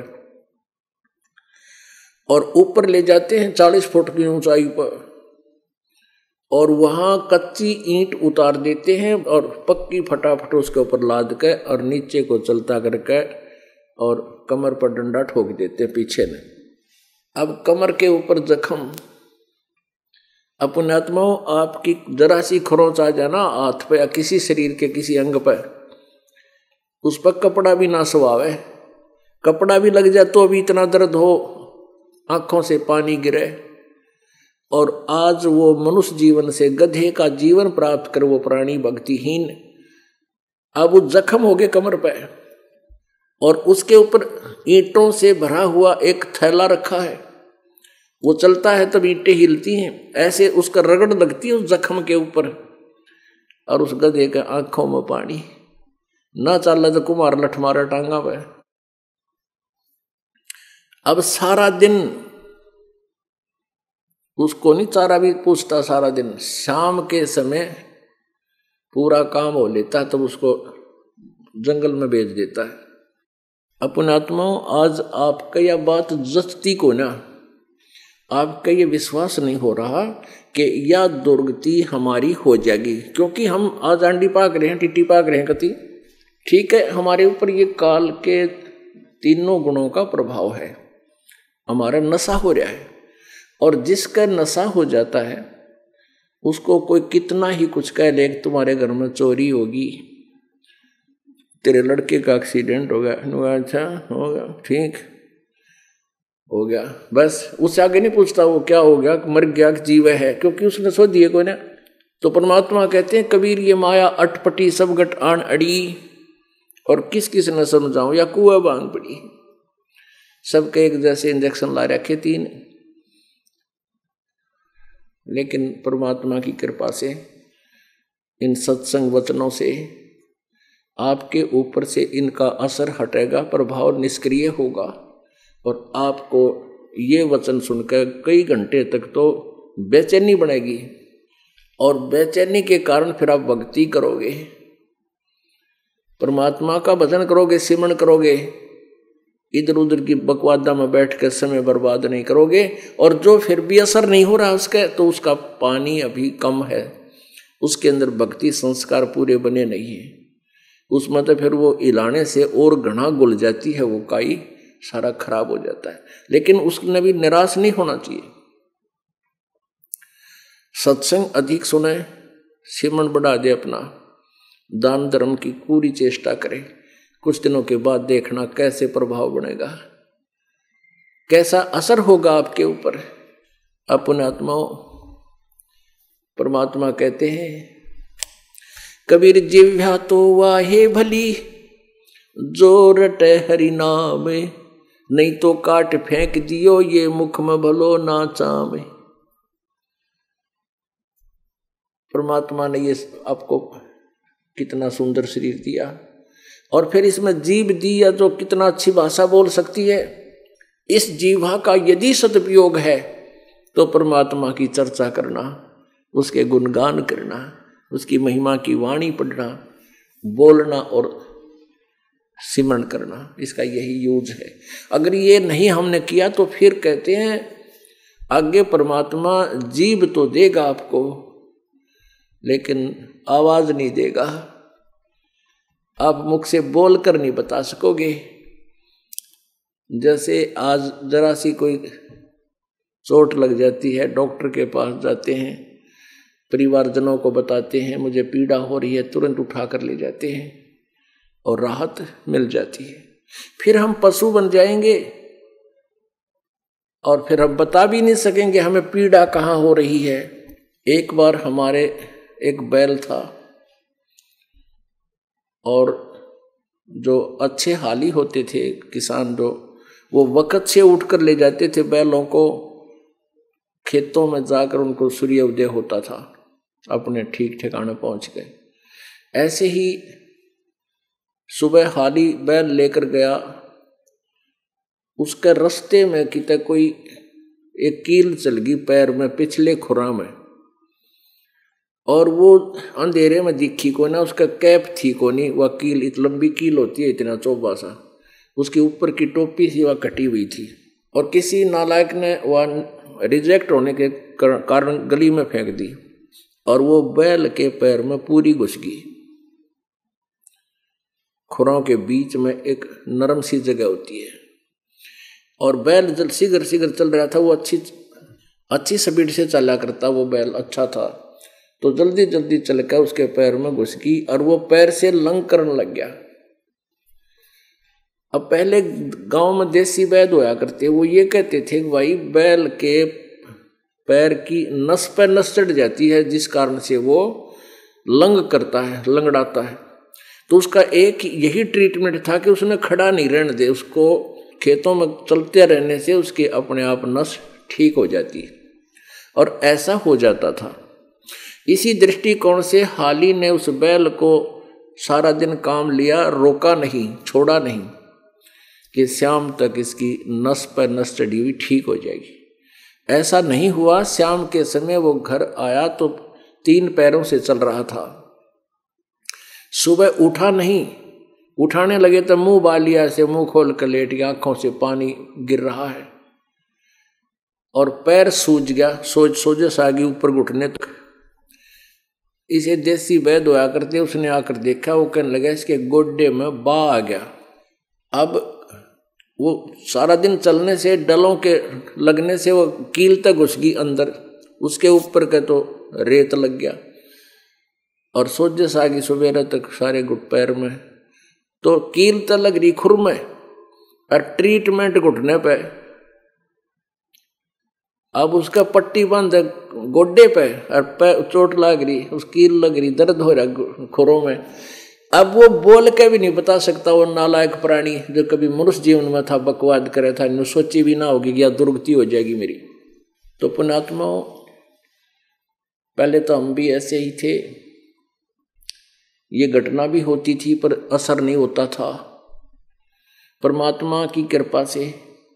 और ऊपर ले जाते हैं चालीस फुट की ऊंचाई पर, और वहां कच्ची ईंट उतार देते हैं और पक्की फटाफट उसके ऊपर लाद के और नीचे को चलता करके और कमर पर डंडा ठोक देते हैं पीछे में। अब कमर के ऊपर जख्म, अपने आत्माओं आपकी जरा सी खरोंच आ जाना हाथ पे या किसी शरीर के किसी अंग पर, उस पर कपड़ा भी ना सुहावे, कपड़ा भी लग जाए तो भी इतना दर्द हो, आंखों से पानी गिरे। और आज वो मनुष्य जीवन से गधे का जीवन प्राप्त कर वो प्राणी भक्तिहीन, अब वो जख्म हो गए कमर पे, और उसके ऊपर ईंटों से भरा हुआ एक थैला रखा है। वो चलता है तब ईंटें हिलती हैं, ऐसे उसका रगड़ लगती है उस जख्म के ऊपर, और उस गधे के आंखों में पानी, ना चल तो कुमार लठ मारे टांगा पे। अब सारा दिन उसको नहीं चारा भी पूछता, सारा दिन शाम के समय पूरा काम हो लेता है तब उसको जंगल में भेज देता है। अपने आत्माओं आज आपका यह बात जचती को ना, आपका ये विश्वास नहीं हो रहा कि यह दुर्गति हमारी हो जाएगी, क्योंकि हम आज आंडी पाक रहे हैं, टिट्टी पाक रहे हैं कति, ठीक है। हमारे ऊपर ये काल के तीनों गुणों का प्रभाव है, हमारा नशा हो रहा है, और जिसका नशा हो जाता है उसको कोई कितना ही कुछ कह ले, तुम्हारे घर में चोरी होगी, तेरे लड़के का एक्सीडेंट हो गया, अच्छा हो गया, ठीक हो गया, बस उससे आगे नहीं पूछता वो क्या हो गया, मर गया, जीव है, क्योंकि उसने सो दिए को ना। तो परमात्मा कहते हैं कबीर ये माया अटपटी सब गट आन अड़ी, और किस किस न समझाऊं या कुआ बांग पड़ी। सबके एक जैसे इंजेक्शन ला रखे तीन, लेकिन परमात्मा की कृपा से इन सत्संग वचनों से आपके ऊपर से इनका असर हटेगा, प्रभाव निष्क्रिय होगा, और आपको ये वचन सुनकर कई घंटे तक तो बेचैनी बनेगी, और बेचैनी के कारण फिर आप भक्ति करोगे, परमात्मा का भजन करोगे, सिमरन करोगे, इधर उधर की बकवादा में बैठकर समय बर्बाद नहीं करोगे। और जो फिर भी असर नहीं हो रहा उसका, तो उसका पानी अभी कम है, उसके अंदर भक्ति संस्कार पूरे बने नहीं है, उसमें तो फिर वो इलाने से और घना गुल जाती है, वो काई सारा खराब हो जाता है। लेकिन उसने भी निराश नहीं होना चाहिए, सत्संग अधिक सुने, सिमरन बढ़ा दे, अपना दान धर्म की पूरी चेष्टा करे। कुछ दिनों के बाद देखना कैसे प्रभाव बनेगा, कैसा असर होगा आपके ऊपर। अपने आत्माओं, परमात्मा कहते हैं कबीर जिह्वा तो वाहे भली जो रटे हरि नाम, नहीं तो काट फेंक दियो ये मुख में भलो ना चामे। परमात्मा ने ये आपको कितना सुंदर शरीर दिया और फिर इसमें जीभ दिया जो कितना अच्छी भाषा बोल सकती है। इस जीवा का यदि सदुपयोग है तो परमात्मा की चर्चा करना, उसके गुणगान करना, उसकी महिमा की वाणी पढ़ना, बोलना और सिमरन करना, इसका यही यूज है। अगर ये नहीं हमने किया तो फिर कहते हैं आगे परमात्मा जीभ तो देगा आपको लेकिन आवाज नहीं देगा, आप मुख से बोल कर नहीं बता सकोगे। जैसे आज जरा सी कोई चोट लग जाती है, डॉक्टर के पास जाते हैं, परिवारजनों को बताते हैं मुझे पीड़ा हो रही है, तुरंत उठा कर ले जाते हैं और राहत मिल जाती है। फिर हम पशु बन जाएंगे और फिर हम बता भी नहीं सकेंगे हमें पीड़ा कहाँ हो रही है। एक बार हमारे एक बैल था और जो अच्छे हाली होते थे किसान, जो वो वक़्त से उठ कर ले जाते थे बैलों को खेतों में, जाकर उनको सूर्योदय होता था, अपने ठीक ठिकाने पहुंच गए। ऐसे ही सुबह हाली बैल लेकर गया, उसके रास्ते में कितने कोई एक कील चल गई पैर में, पिछले खुरा में, और वो अंधेरे में दिखी को ना, उसका कैप थी को नहीं, वह कील इत लंबी कील होती है इतना चौबा सा, उसके ऊपर की टोपी सी वह कटी हुई थी और किसी नालायक ने वह रिजेक्ट होने के कारण गली में फेंक दी और वो बैल के पैर में पूरी घुस गई। खुरों के बीच में एक नरम सी जगह होती है और बैल जल सिगर सिगर चल रहा था। वो अच्छी अच्छी स्पीड से चला करता, वो बैल अच्छा था, तो जल्दी जल्दी चल कर उसके पैर में घुस गई और वो पैर से लंग करने लग गया। अब पहले गांव में देसी वैद होया करते, वो ये कहते थे कि भाई बैल के पैर की नस पे नस चढ़ जाती है जिस कारण से वो लंग करता है, लंगड़ाता है। तो उसका एक यही ट्रीटमेंट था कि उसने खड़ा नहीं रहने दे, उसको खेतों में चलते रहने से उसके अपने आप नस ठीक हो जाती और ऐसा हो जाता था। इसी दृष्टिकोण से हाली ने उस बैल को सारा दिन काम लिया, रोका नहीं, छोड़ा नहीं कि शाम तक इसकी नस पर नस चढ़ी हुई ठीक हो जाएगी। ऐसा नहीं हुआ। शाम के समय वो घर आया तो तीन पैरों से चल रहा था। सुबह उठा नहीं, उठाने लगे तो मुंह बालिया से मुंह खोल कर लेट गया, आंखों से पानी गिर रहा है और पैर सूज गया, सोज सोजस आ गई ऊपर घुटने तक। इसे देसी वैद होया करते, उसने आकर देखा, वो कहने लगा इसके गोड्डे में बा आ गया। अब वो सारा दिन चलने से, डलों के लगने से वो कील तक घुस गई अंदर, उसके ऊपर का तो रेत लग गया और सोजस आ गई सवेरे तक सारे घुट पैर में। तो कील तो लग रही खुर में और ट्रीटमेंट घुटने पे। अब उसका पट्टी बंद है गोड्डे पे और पैर चोट लग रही, उस कील लग रही, दर्द हो रहा खुरों में। अब वो बोल के भी नहीं बता सकता, वो नालायक प्राणी जो कभी मनुष्य जीवन में था, बकवाद करे था, न सोची भी ना होगी या दुर्गति हो जाएगी मेरी। तो पुण्यात्माओं, पहले तो हम भी ऐसे ही थे, ये घटना भी होती थी पर असर नहीं होता था। परमात्मा की कृपा से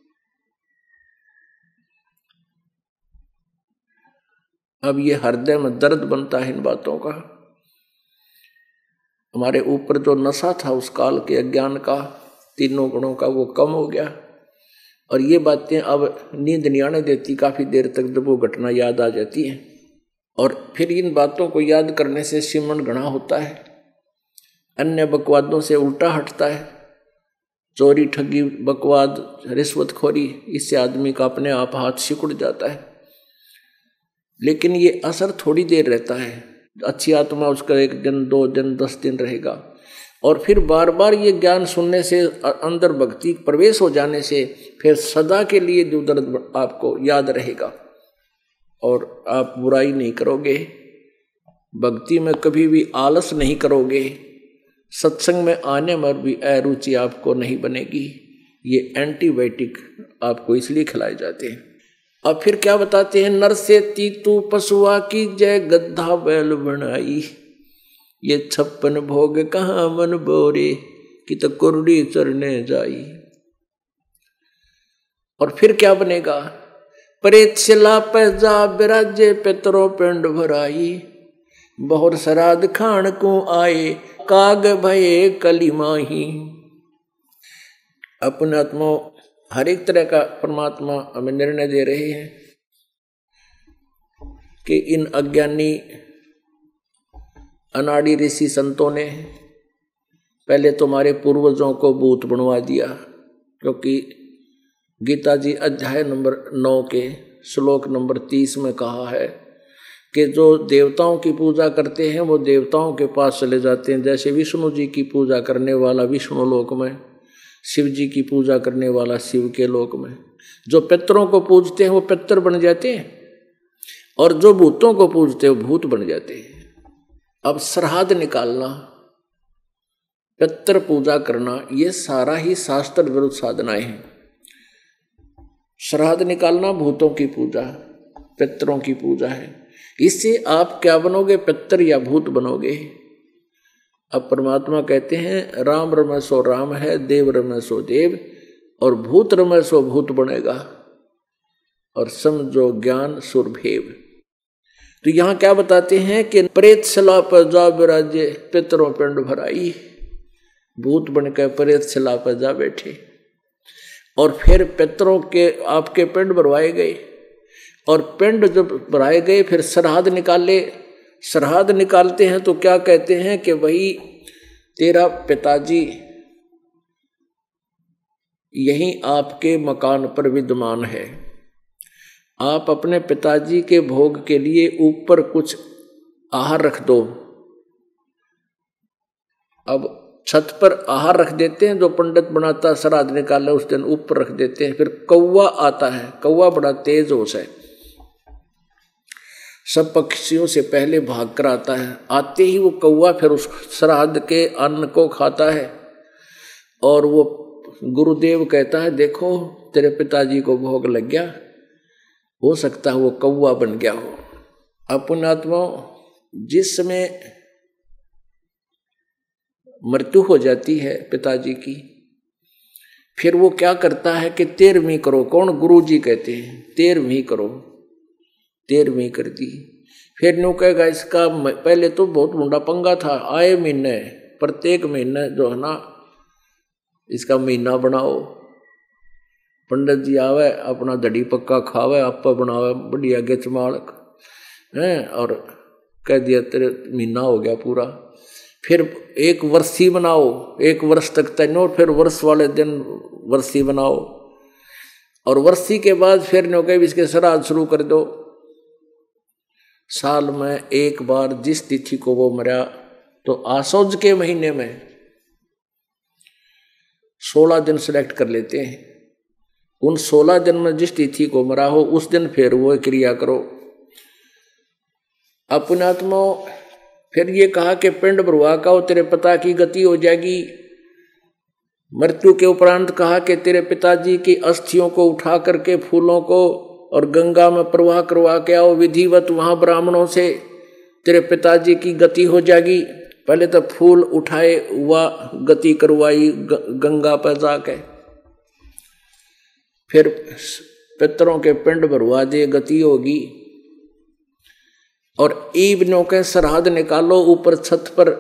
अब ये हृदय में दर्द बनता है इन बातों का। हमारे ऊपर जो नशा था उस काल के अज्ञान का, तीनों गुणों का, वो कम हो गया और ये बातें अब नींद नहीं आने देती। काफी देर तक जब वो घटना याद आ जाती है और फिर इन बातों को याद करने से सिमरन घना होता है, अन्य बकवादों से उल्टा हटता है। चोरी, ठगी, बकवाद, रिश्वतखोरी, इससे आदमी का अपने आप हाथ सिकुड़ जाता है। लेकिन ये असर थोड़ी देर रहता है। अच्छी आत्मा उसका एक दिन, दो दिन, दस दिन रहेगा। और फिर बार बार ये ज्ञान सुनने से, अंदर भक्ति प्रवेश हो जाने से फिर सदा के लिए जो दर्द आपको याद रहेगा और आप बुराई नहीं करोगे, भक्ति में कभी भी आलस नहीं करोगे, सत्संग में आने में भी अरुचि आपको नहीं बनेगी। ये एंटीबायोटिक आपको इसलिए खिलाए जाते हैं। अब फिर क्या बताते हैं, नर से तीतू पशुआ की जय गद्धा बैल बनाई, ये छप्पन भोग कहाँ मन बोरे कि तो कुरड़ी चरने जाई। और फिर क्या बनेगा, प्रेत शिला पैजा बिराजे पितरों पिंड भराई, बहुर श्राद्ध खान को आए काग भये कली माही। अपने आत्मा हर एक तरह का परमात्मा हमें निर्णय दे रहे हैं कि इन अज्ञानी अनाड़ी ऋषि संतों ने पहले तुम्हारे पूर्वजों को भूत बनवा दिया, क्योंकि गीता जी अध्याय नंबर नौ के श्लोक नंबर तीस में कहा है कि जो देवताओं की पूजा करते हैं वो देवताओं के पास चले जाते हैं। जैसे विष्णु जी की पूजा करने वाला विष्णु लोक में, शिव जी की पूजा करने वाला शिव के लोक में, जो पितरों को पूजते हैं वो पितर बन जाते हैं और जो भूतों को पूजते हैं वो भूत बन जाते हैं। अब श्राद्ध निकालना, पितर पूजा करना, ये सारा ही शास्त्र विरुद्ध साधनाएं हैं। श्राद्ध निकालना भूतों की पूजा, पितरों की पूजा है। इससे आप क्या बनोगे, पितर या भूत बनोगे। अब परमात्मा कहते हैं राम रमय सो राम है, देव रमय सो देव, और भूत रमय सो भूत बनेगा, और समझो ज्ञान सुरभेव। तो यहां क्या बताते हैं कि प्रेत शिला पर जा बिराजे पितरों पिंड भराई, भूत बनकर प्रेत शिला पर जा बैठे और फिर पितरों के आपके पिंड भरवाए गए। और पिंड जब भराए गए फिर श्राद्ध निकाले। श्राद्ध निकालते हैं तो क्या कहते हैं कि वही तेरा पिताजी यहीं आपके मकान पर विद्यमान है, आप अपने पिताजी के भोग के लिए ऊपर कुछ आहार रख दो। अब छत पर आहार रख देते हैं, जो पंडित बनाता श्राद्ध निकाले उस दिन ऊपर रख देते हैं। फिर कौवा आता है, कौवा बड़ा तेज होश है, सब पक्षियों से पहले भाग कर आता है। आते ही वो कौवा फिर उस श्राद्ध के अन्न को खाता है और वो गुरुदेव कहता है देखो तेरे पिताजी को भोग लग गया, हो सकता है वो कौवा बन गया हो। अपने आत्मा जिस समय मृत्यु हो जाती है पिताजी की, फिर वो क्या करता है कि तेरहवीं करो। कौन? गुरु जी कहते हैं तेरहवीं करो। तेरहवीं कर दी। फिर न्यू कहेगा इसका पहले तो बहुत मुंडा पंगा था, आए महीने प्रत्येक महीने जो है ना इसका महीना बनाओ। पंडित जी आवे अपना दड़ी पक्का खावे, आपा बनावे बढ़िया गिच मालक है और कह दिया तेरे महीना हो गया पूरा। फिर एक वर्षी बनाओ, एक वर्ष तक तैनो, फिर वर्ष वाले दिन वर्षी बनाओ और वर्षी के बाद फिर न्यू कहे इसके श्राद्ध शुरू कर दो। साल में एक बार जिस तिथि को वो मरा तो आसौज के महीने में सोलह दिन सिलेक्ट कर लेते हैं। उन सोलह दिन में जिस तिथि को मरा हो उस दिन फिर वो क्रिया करो। अपने आत्मा फिर ये कहा कि पिंड भरवा का हो तेरे पिता की गति हो जाएगी। मृत्यु के उपरांत कहा कि तेरे पिताजी की अस्थियों को उठा करके फूलों को और गंगा में प्रवाह करवा के आओ विधिवत, वहां ब्राह्मणों से तेरे पिताजी की गति हो जाएगी। पहले तो फूल उठाए हुआ गति करवाई गंगा पर जाके, फिर पितरों के पिंड भरवा दे गति होगी। और ईबनों के श्राद्ध निकालो, ऊपर छत पर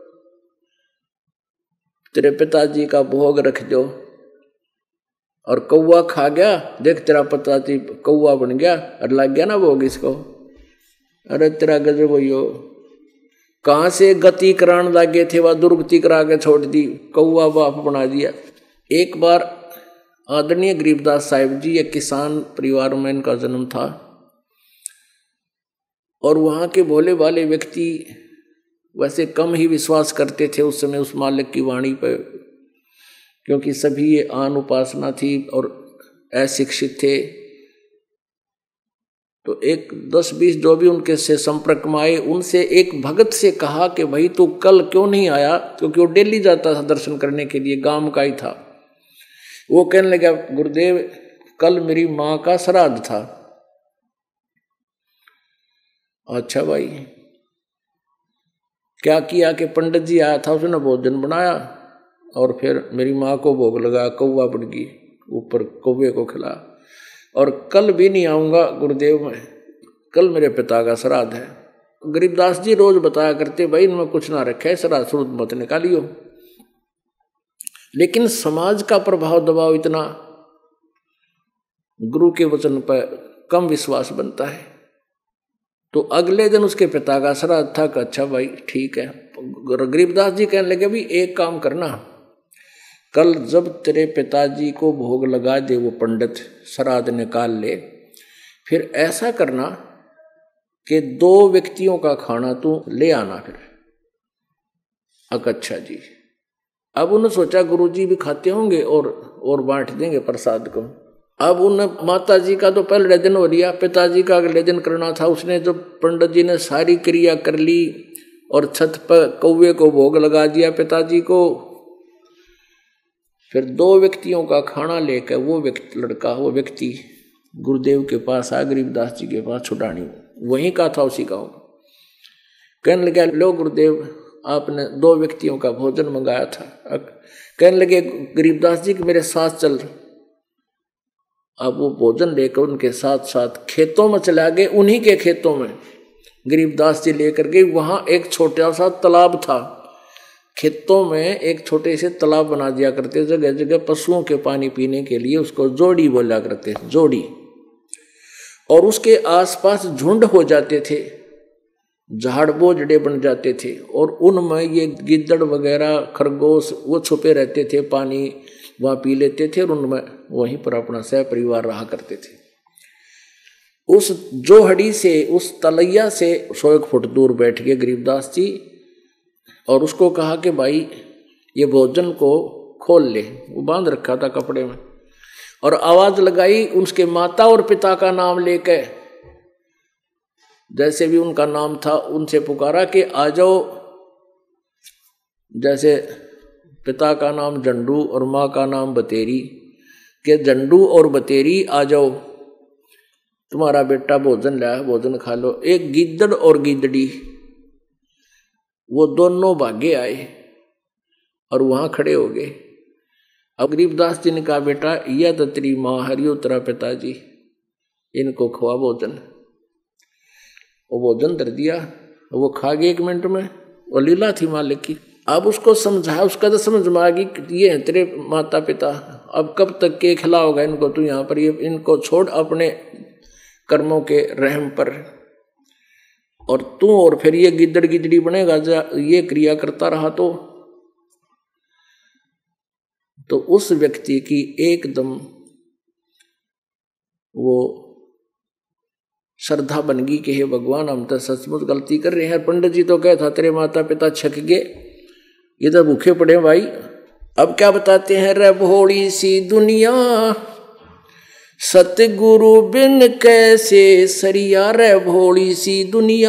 तेरे पिताजी का भोग रख दो। और कौवा खा गया, देख तेरा पिताजी कौवा बन गया और लग गया ना भोग इसको। अरे तेरा गजब हो, कहां से गति कराने लगे थे वह दुर्गति करा के छोड़ दी, कौवा बाप बना दिया। एक बार आदरणीय गरीबदास साहिब जी, एक किसान परिवार में इनका जन्म था। और वहाँ के भोले भाले व्यक्ति वैसे कम ही विश्वास करते थे उस समय उस मालिक की वाणी पर, क्योंकि सभी ये आन उपासना थी और अशिक्षित थे। तो एक दस बीस जो भी उनके से संपर्क में आए, उनसे एक भगत से कहा कि भाई तू कल क्यों नहीं आया, क्योंकि वो डेली जाता था दर्शन करने के लिए, गांव का ही था। वो कहने लगा गुरुदेव कल मेरी माँ का श्राद्ध था। अच्छा भाई, क्या किया कि पंडित जी आया था, उसने भोजन बनाया और फिर मेरी माँ को भोग लगा, कौवा बड़गी ऊपर कौवे को खिला, और कल भी नहीं आऊँगा गुरुदेव मैं, कल मेरे पिता का श्राद्ध है। गरीबदास जी रोज बताया करते भाई इनमें कुछ ना रखे, श्राद्ध श्रुद्ध मत निकालियो। लेकिन समाज का प्रभाव दबाव इतना, गुरु के वचन पर कम विश्वास बनता है। तो अगले दिन उसके पिता का श्राद्ध था कि अच्छा भाई ठीक है। गरीबदास जी कहने लगे भी एक काम करना, कल जब तेरे पिताजी को भोग लगा दे वो पंडित, श्राद्ध निकाल ले, फिर ऐसा करना कि दो व्यक्तियों का खाना तू ले आना फिर। अच्छा जी। अब उन्होंने सोचा गुरुजी भी खाते होंगे और और बांट देंगे प्रसाद को। अब उन माता जी का तो पहले दिन हो लिया, पिताजी का अगले दिन करना था। उसने जो पंडित जी ने सारी क्रिया कर ली और छत पर कौवे को भोग लगा दिया पिताजी को, फिर दो व्यक्तियों का खाना लेकर वो व्यक्ति लड़का वो व्यक्ति गुरुदेव के पास आ, गरीबदास जी के पास छुटानी, वहीं का था उसी गाँव। कहने लगा लो गुरुदेव आपने दो व्यक्तियों का भोजन मंगाया था। कहने लगे गरीबदास जी कि मेरे साथ चल। अब वो भोजन लेकर उनके साथ साथ खेतों में चला गए। उन्हीं के खेतों में गरीबदास जी लेकर गए। वहाँ एक छोटा सा तालाब था। खेतों में एक छोटे से तालाब बना दिया करते, जगह जगह पशुओं के पानी पीने के लिए, उसको जोड़ी बोला करते, जोड़ी। और उसके आसपास झुंड हो जाते थे, झाड़ बोझड़े बन जाते थे, और उनमें ये गिद्दड़ वगैरह खरगोश वो छुपे रहते थे, पानी वहाँ पी लेते थे और उनमें वहीं पर अपना सह परिवार रहा करते थे। उस जोहड़ी से, उस तलैया से सौ एक फुट दूर बैठ गए गरीबदास जी और उसको कहा कि भाई ये भोजन को खोल ले। वो बांध रखा था कपड़े में, और आवाज लगाई उसके माता और पिता का नाम लेकर, जैसे भी उनका नाम था उनसे पुकारा कि आ जाओ। जैसे पिता का नाम झंडू और माँ का नाम बतेरी, के झंडू और बतेरी आ जाओ, तुम्हारा बेटा भोजन लाया, भोजन खा लो। एक गिद्दड़ और गिद्दड़ी वो दोनों भागे आए और वहां खड़े हो गए। अब गरीबदास जी ने कहा बेटा यह तो तेरी माँ हरियो तेरा पिताजी, इनको खवा भोजन। वो भोजन धर दिया, वो खा गए एक मिनट में। वो लीला थी मालिक की। अब उसको समझाया, उसका तो समझ में आ गई ये है तेरे माता पिता, अब कब तक के खिलाओगा इनको तू यहाँ पर, ये इनको छोड़ अपने कर्मों के रहम पर, और तू और फिर ये गिद्दड़ गिद्दड़ी बनेगा ये क्रिया करता रहा तो। तो उस व्यक्ति की एकदम वो श्रद्धा बन गई कि हे भगवान हम तो सचमुच गलती कर रहे हैं। पंडित जी तो कहता तेरे माता पिता छक गए, ये तो भूखे पड़े भाई। अब क्या बताते हैं, रे भोली सी दुनिया सतगुरु बिन कैसे सरिया, रे भोली सी दुनिया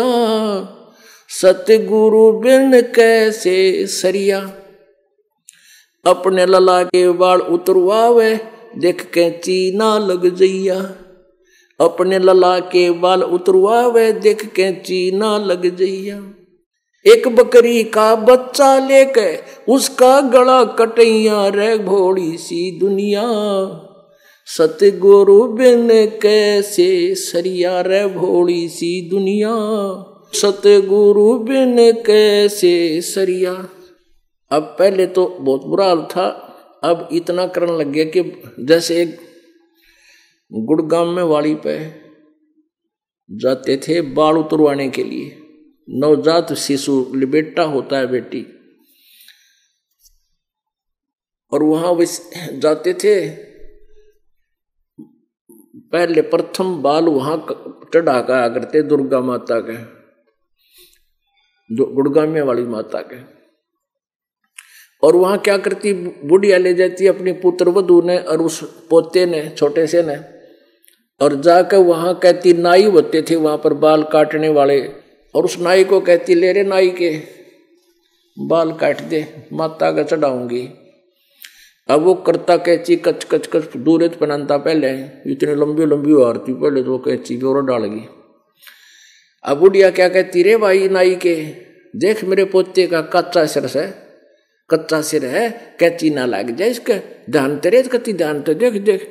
सतगुरु बिन कैसे सरिया। अपने लला के बाल उतरवावे देख के चीना लग जइया, अपने लला के बाल उतरवावे देख के चीना लग जइया। एक बकरी का बच्चा लेके उसका गला कटैया, रे भोली सी दुनिया सतगुरु बिन कैसे सरिया, रे भोली सी दुनिया सतगुरु बिन कैसे सरिया। अब पहले तो बहुत बुरा हाल था, अब इतना करने लग गया कि जैसे एक गुड़गांव में वाड़ी पे जाते थे बाल उतरवाने के लिए, नवजात शिशु बेटा होता है बेटी, और वहां वे जाते थे। पहले प्रथम बाल वहां चढ़ा का करते दुर्गा माता के, गुड़गामे वाली माता के। और वहां क्या करती, बुढ़िया ले जाती अपनी पुत्र वधू ने और उस पोते ने, छोटे से ने, और जाकर वहां कहती, नाई होते थे वहां पर बाल काटने वाले, और उस नाई को कहती, ले रे नाई के बाल काट दे, माता का चढ़ाऊंगी। अब वो करता कैची कच कच कच दूर पहनता, पहले इतनी लंबी लंबी आरती, पहले तो कैची और डालेगी। अब बुढ़िया क्या कहती, रे भाई नाई के, देख मेरे पोते का कच्चा सिर से, कच्चा सिर है, कैची ना लग जाए इसके, ध्यान तेरे कति ध्यान तो देख देख।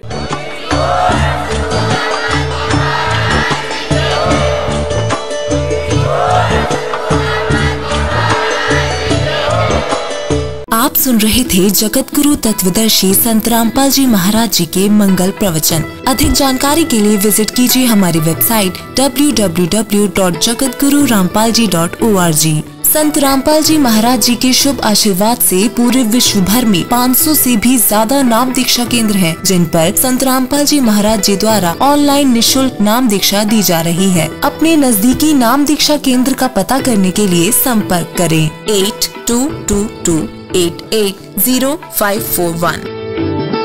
आप सुन रहे थे जगत गुरु तत्वदर्शी संत रामपाल जी महाराज जी के मंगल प्रवचन। अधिक जानकारी के लिए विजिट कीजिए हमारी website W W W dot Jagat Guru Rampal ji dot O R G. Sant Rampal जी महाराज जी के शुभ आशीर्वाद से पूरे विश्व भर में पाँच सौ से भी ज्यादा नाम दीक्षा केंद्र हैं, जिन पर संत रामपाल जी महाराज जी द्वारा ऑनलाइन निशुल्क नाम दीक्षा दी जा रही है। अपने नजदीकी नाम दीक्षा केंद्र का पता करने के लिए संपर्क करें eight two two two eight eight zero five four one.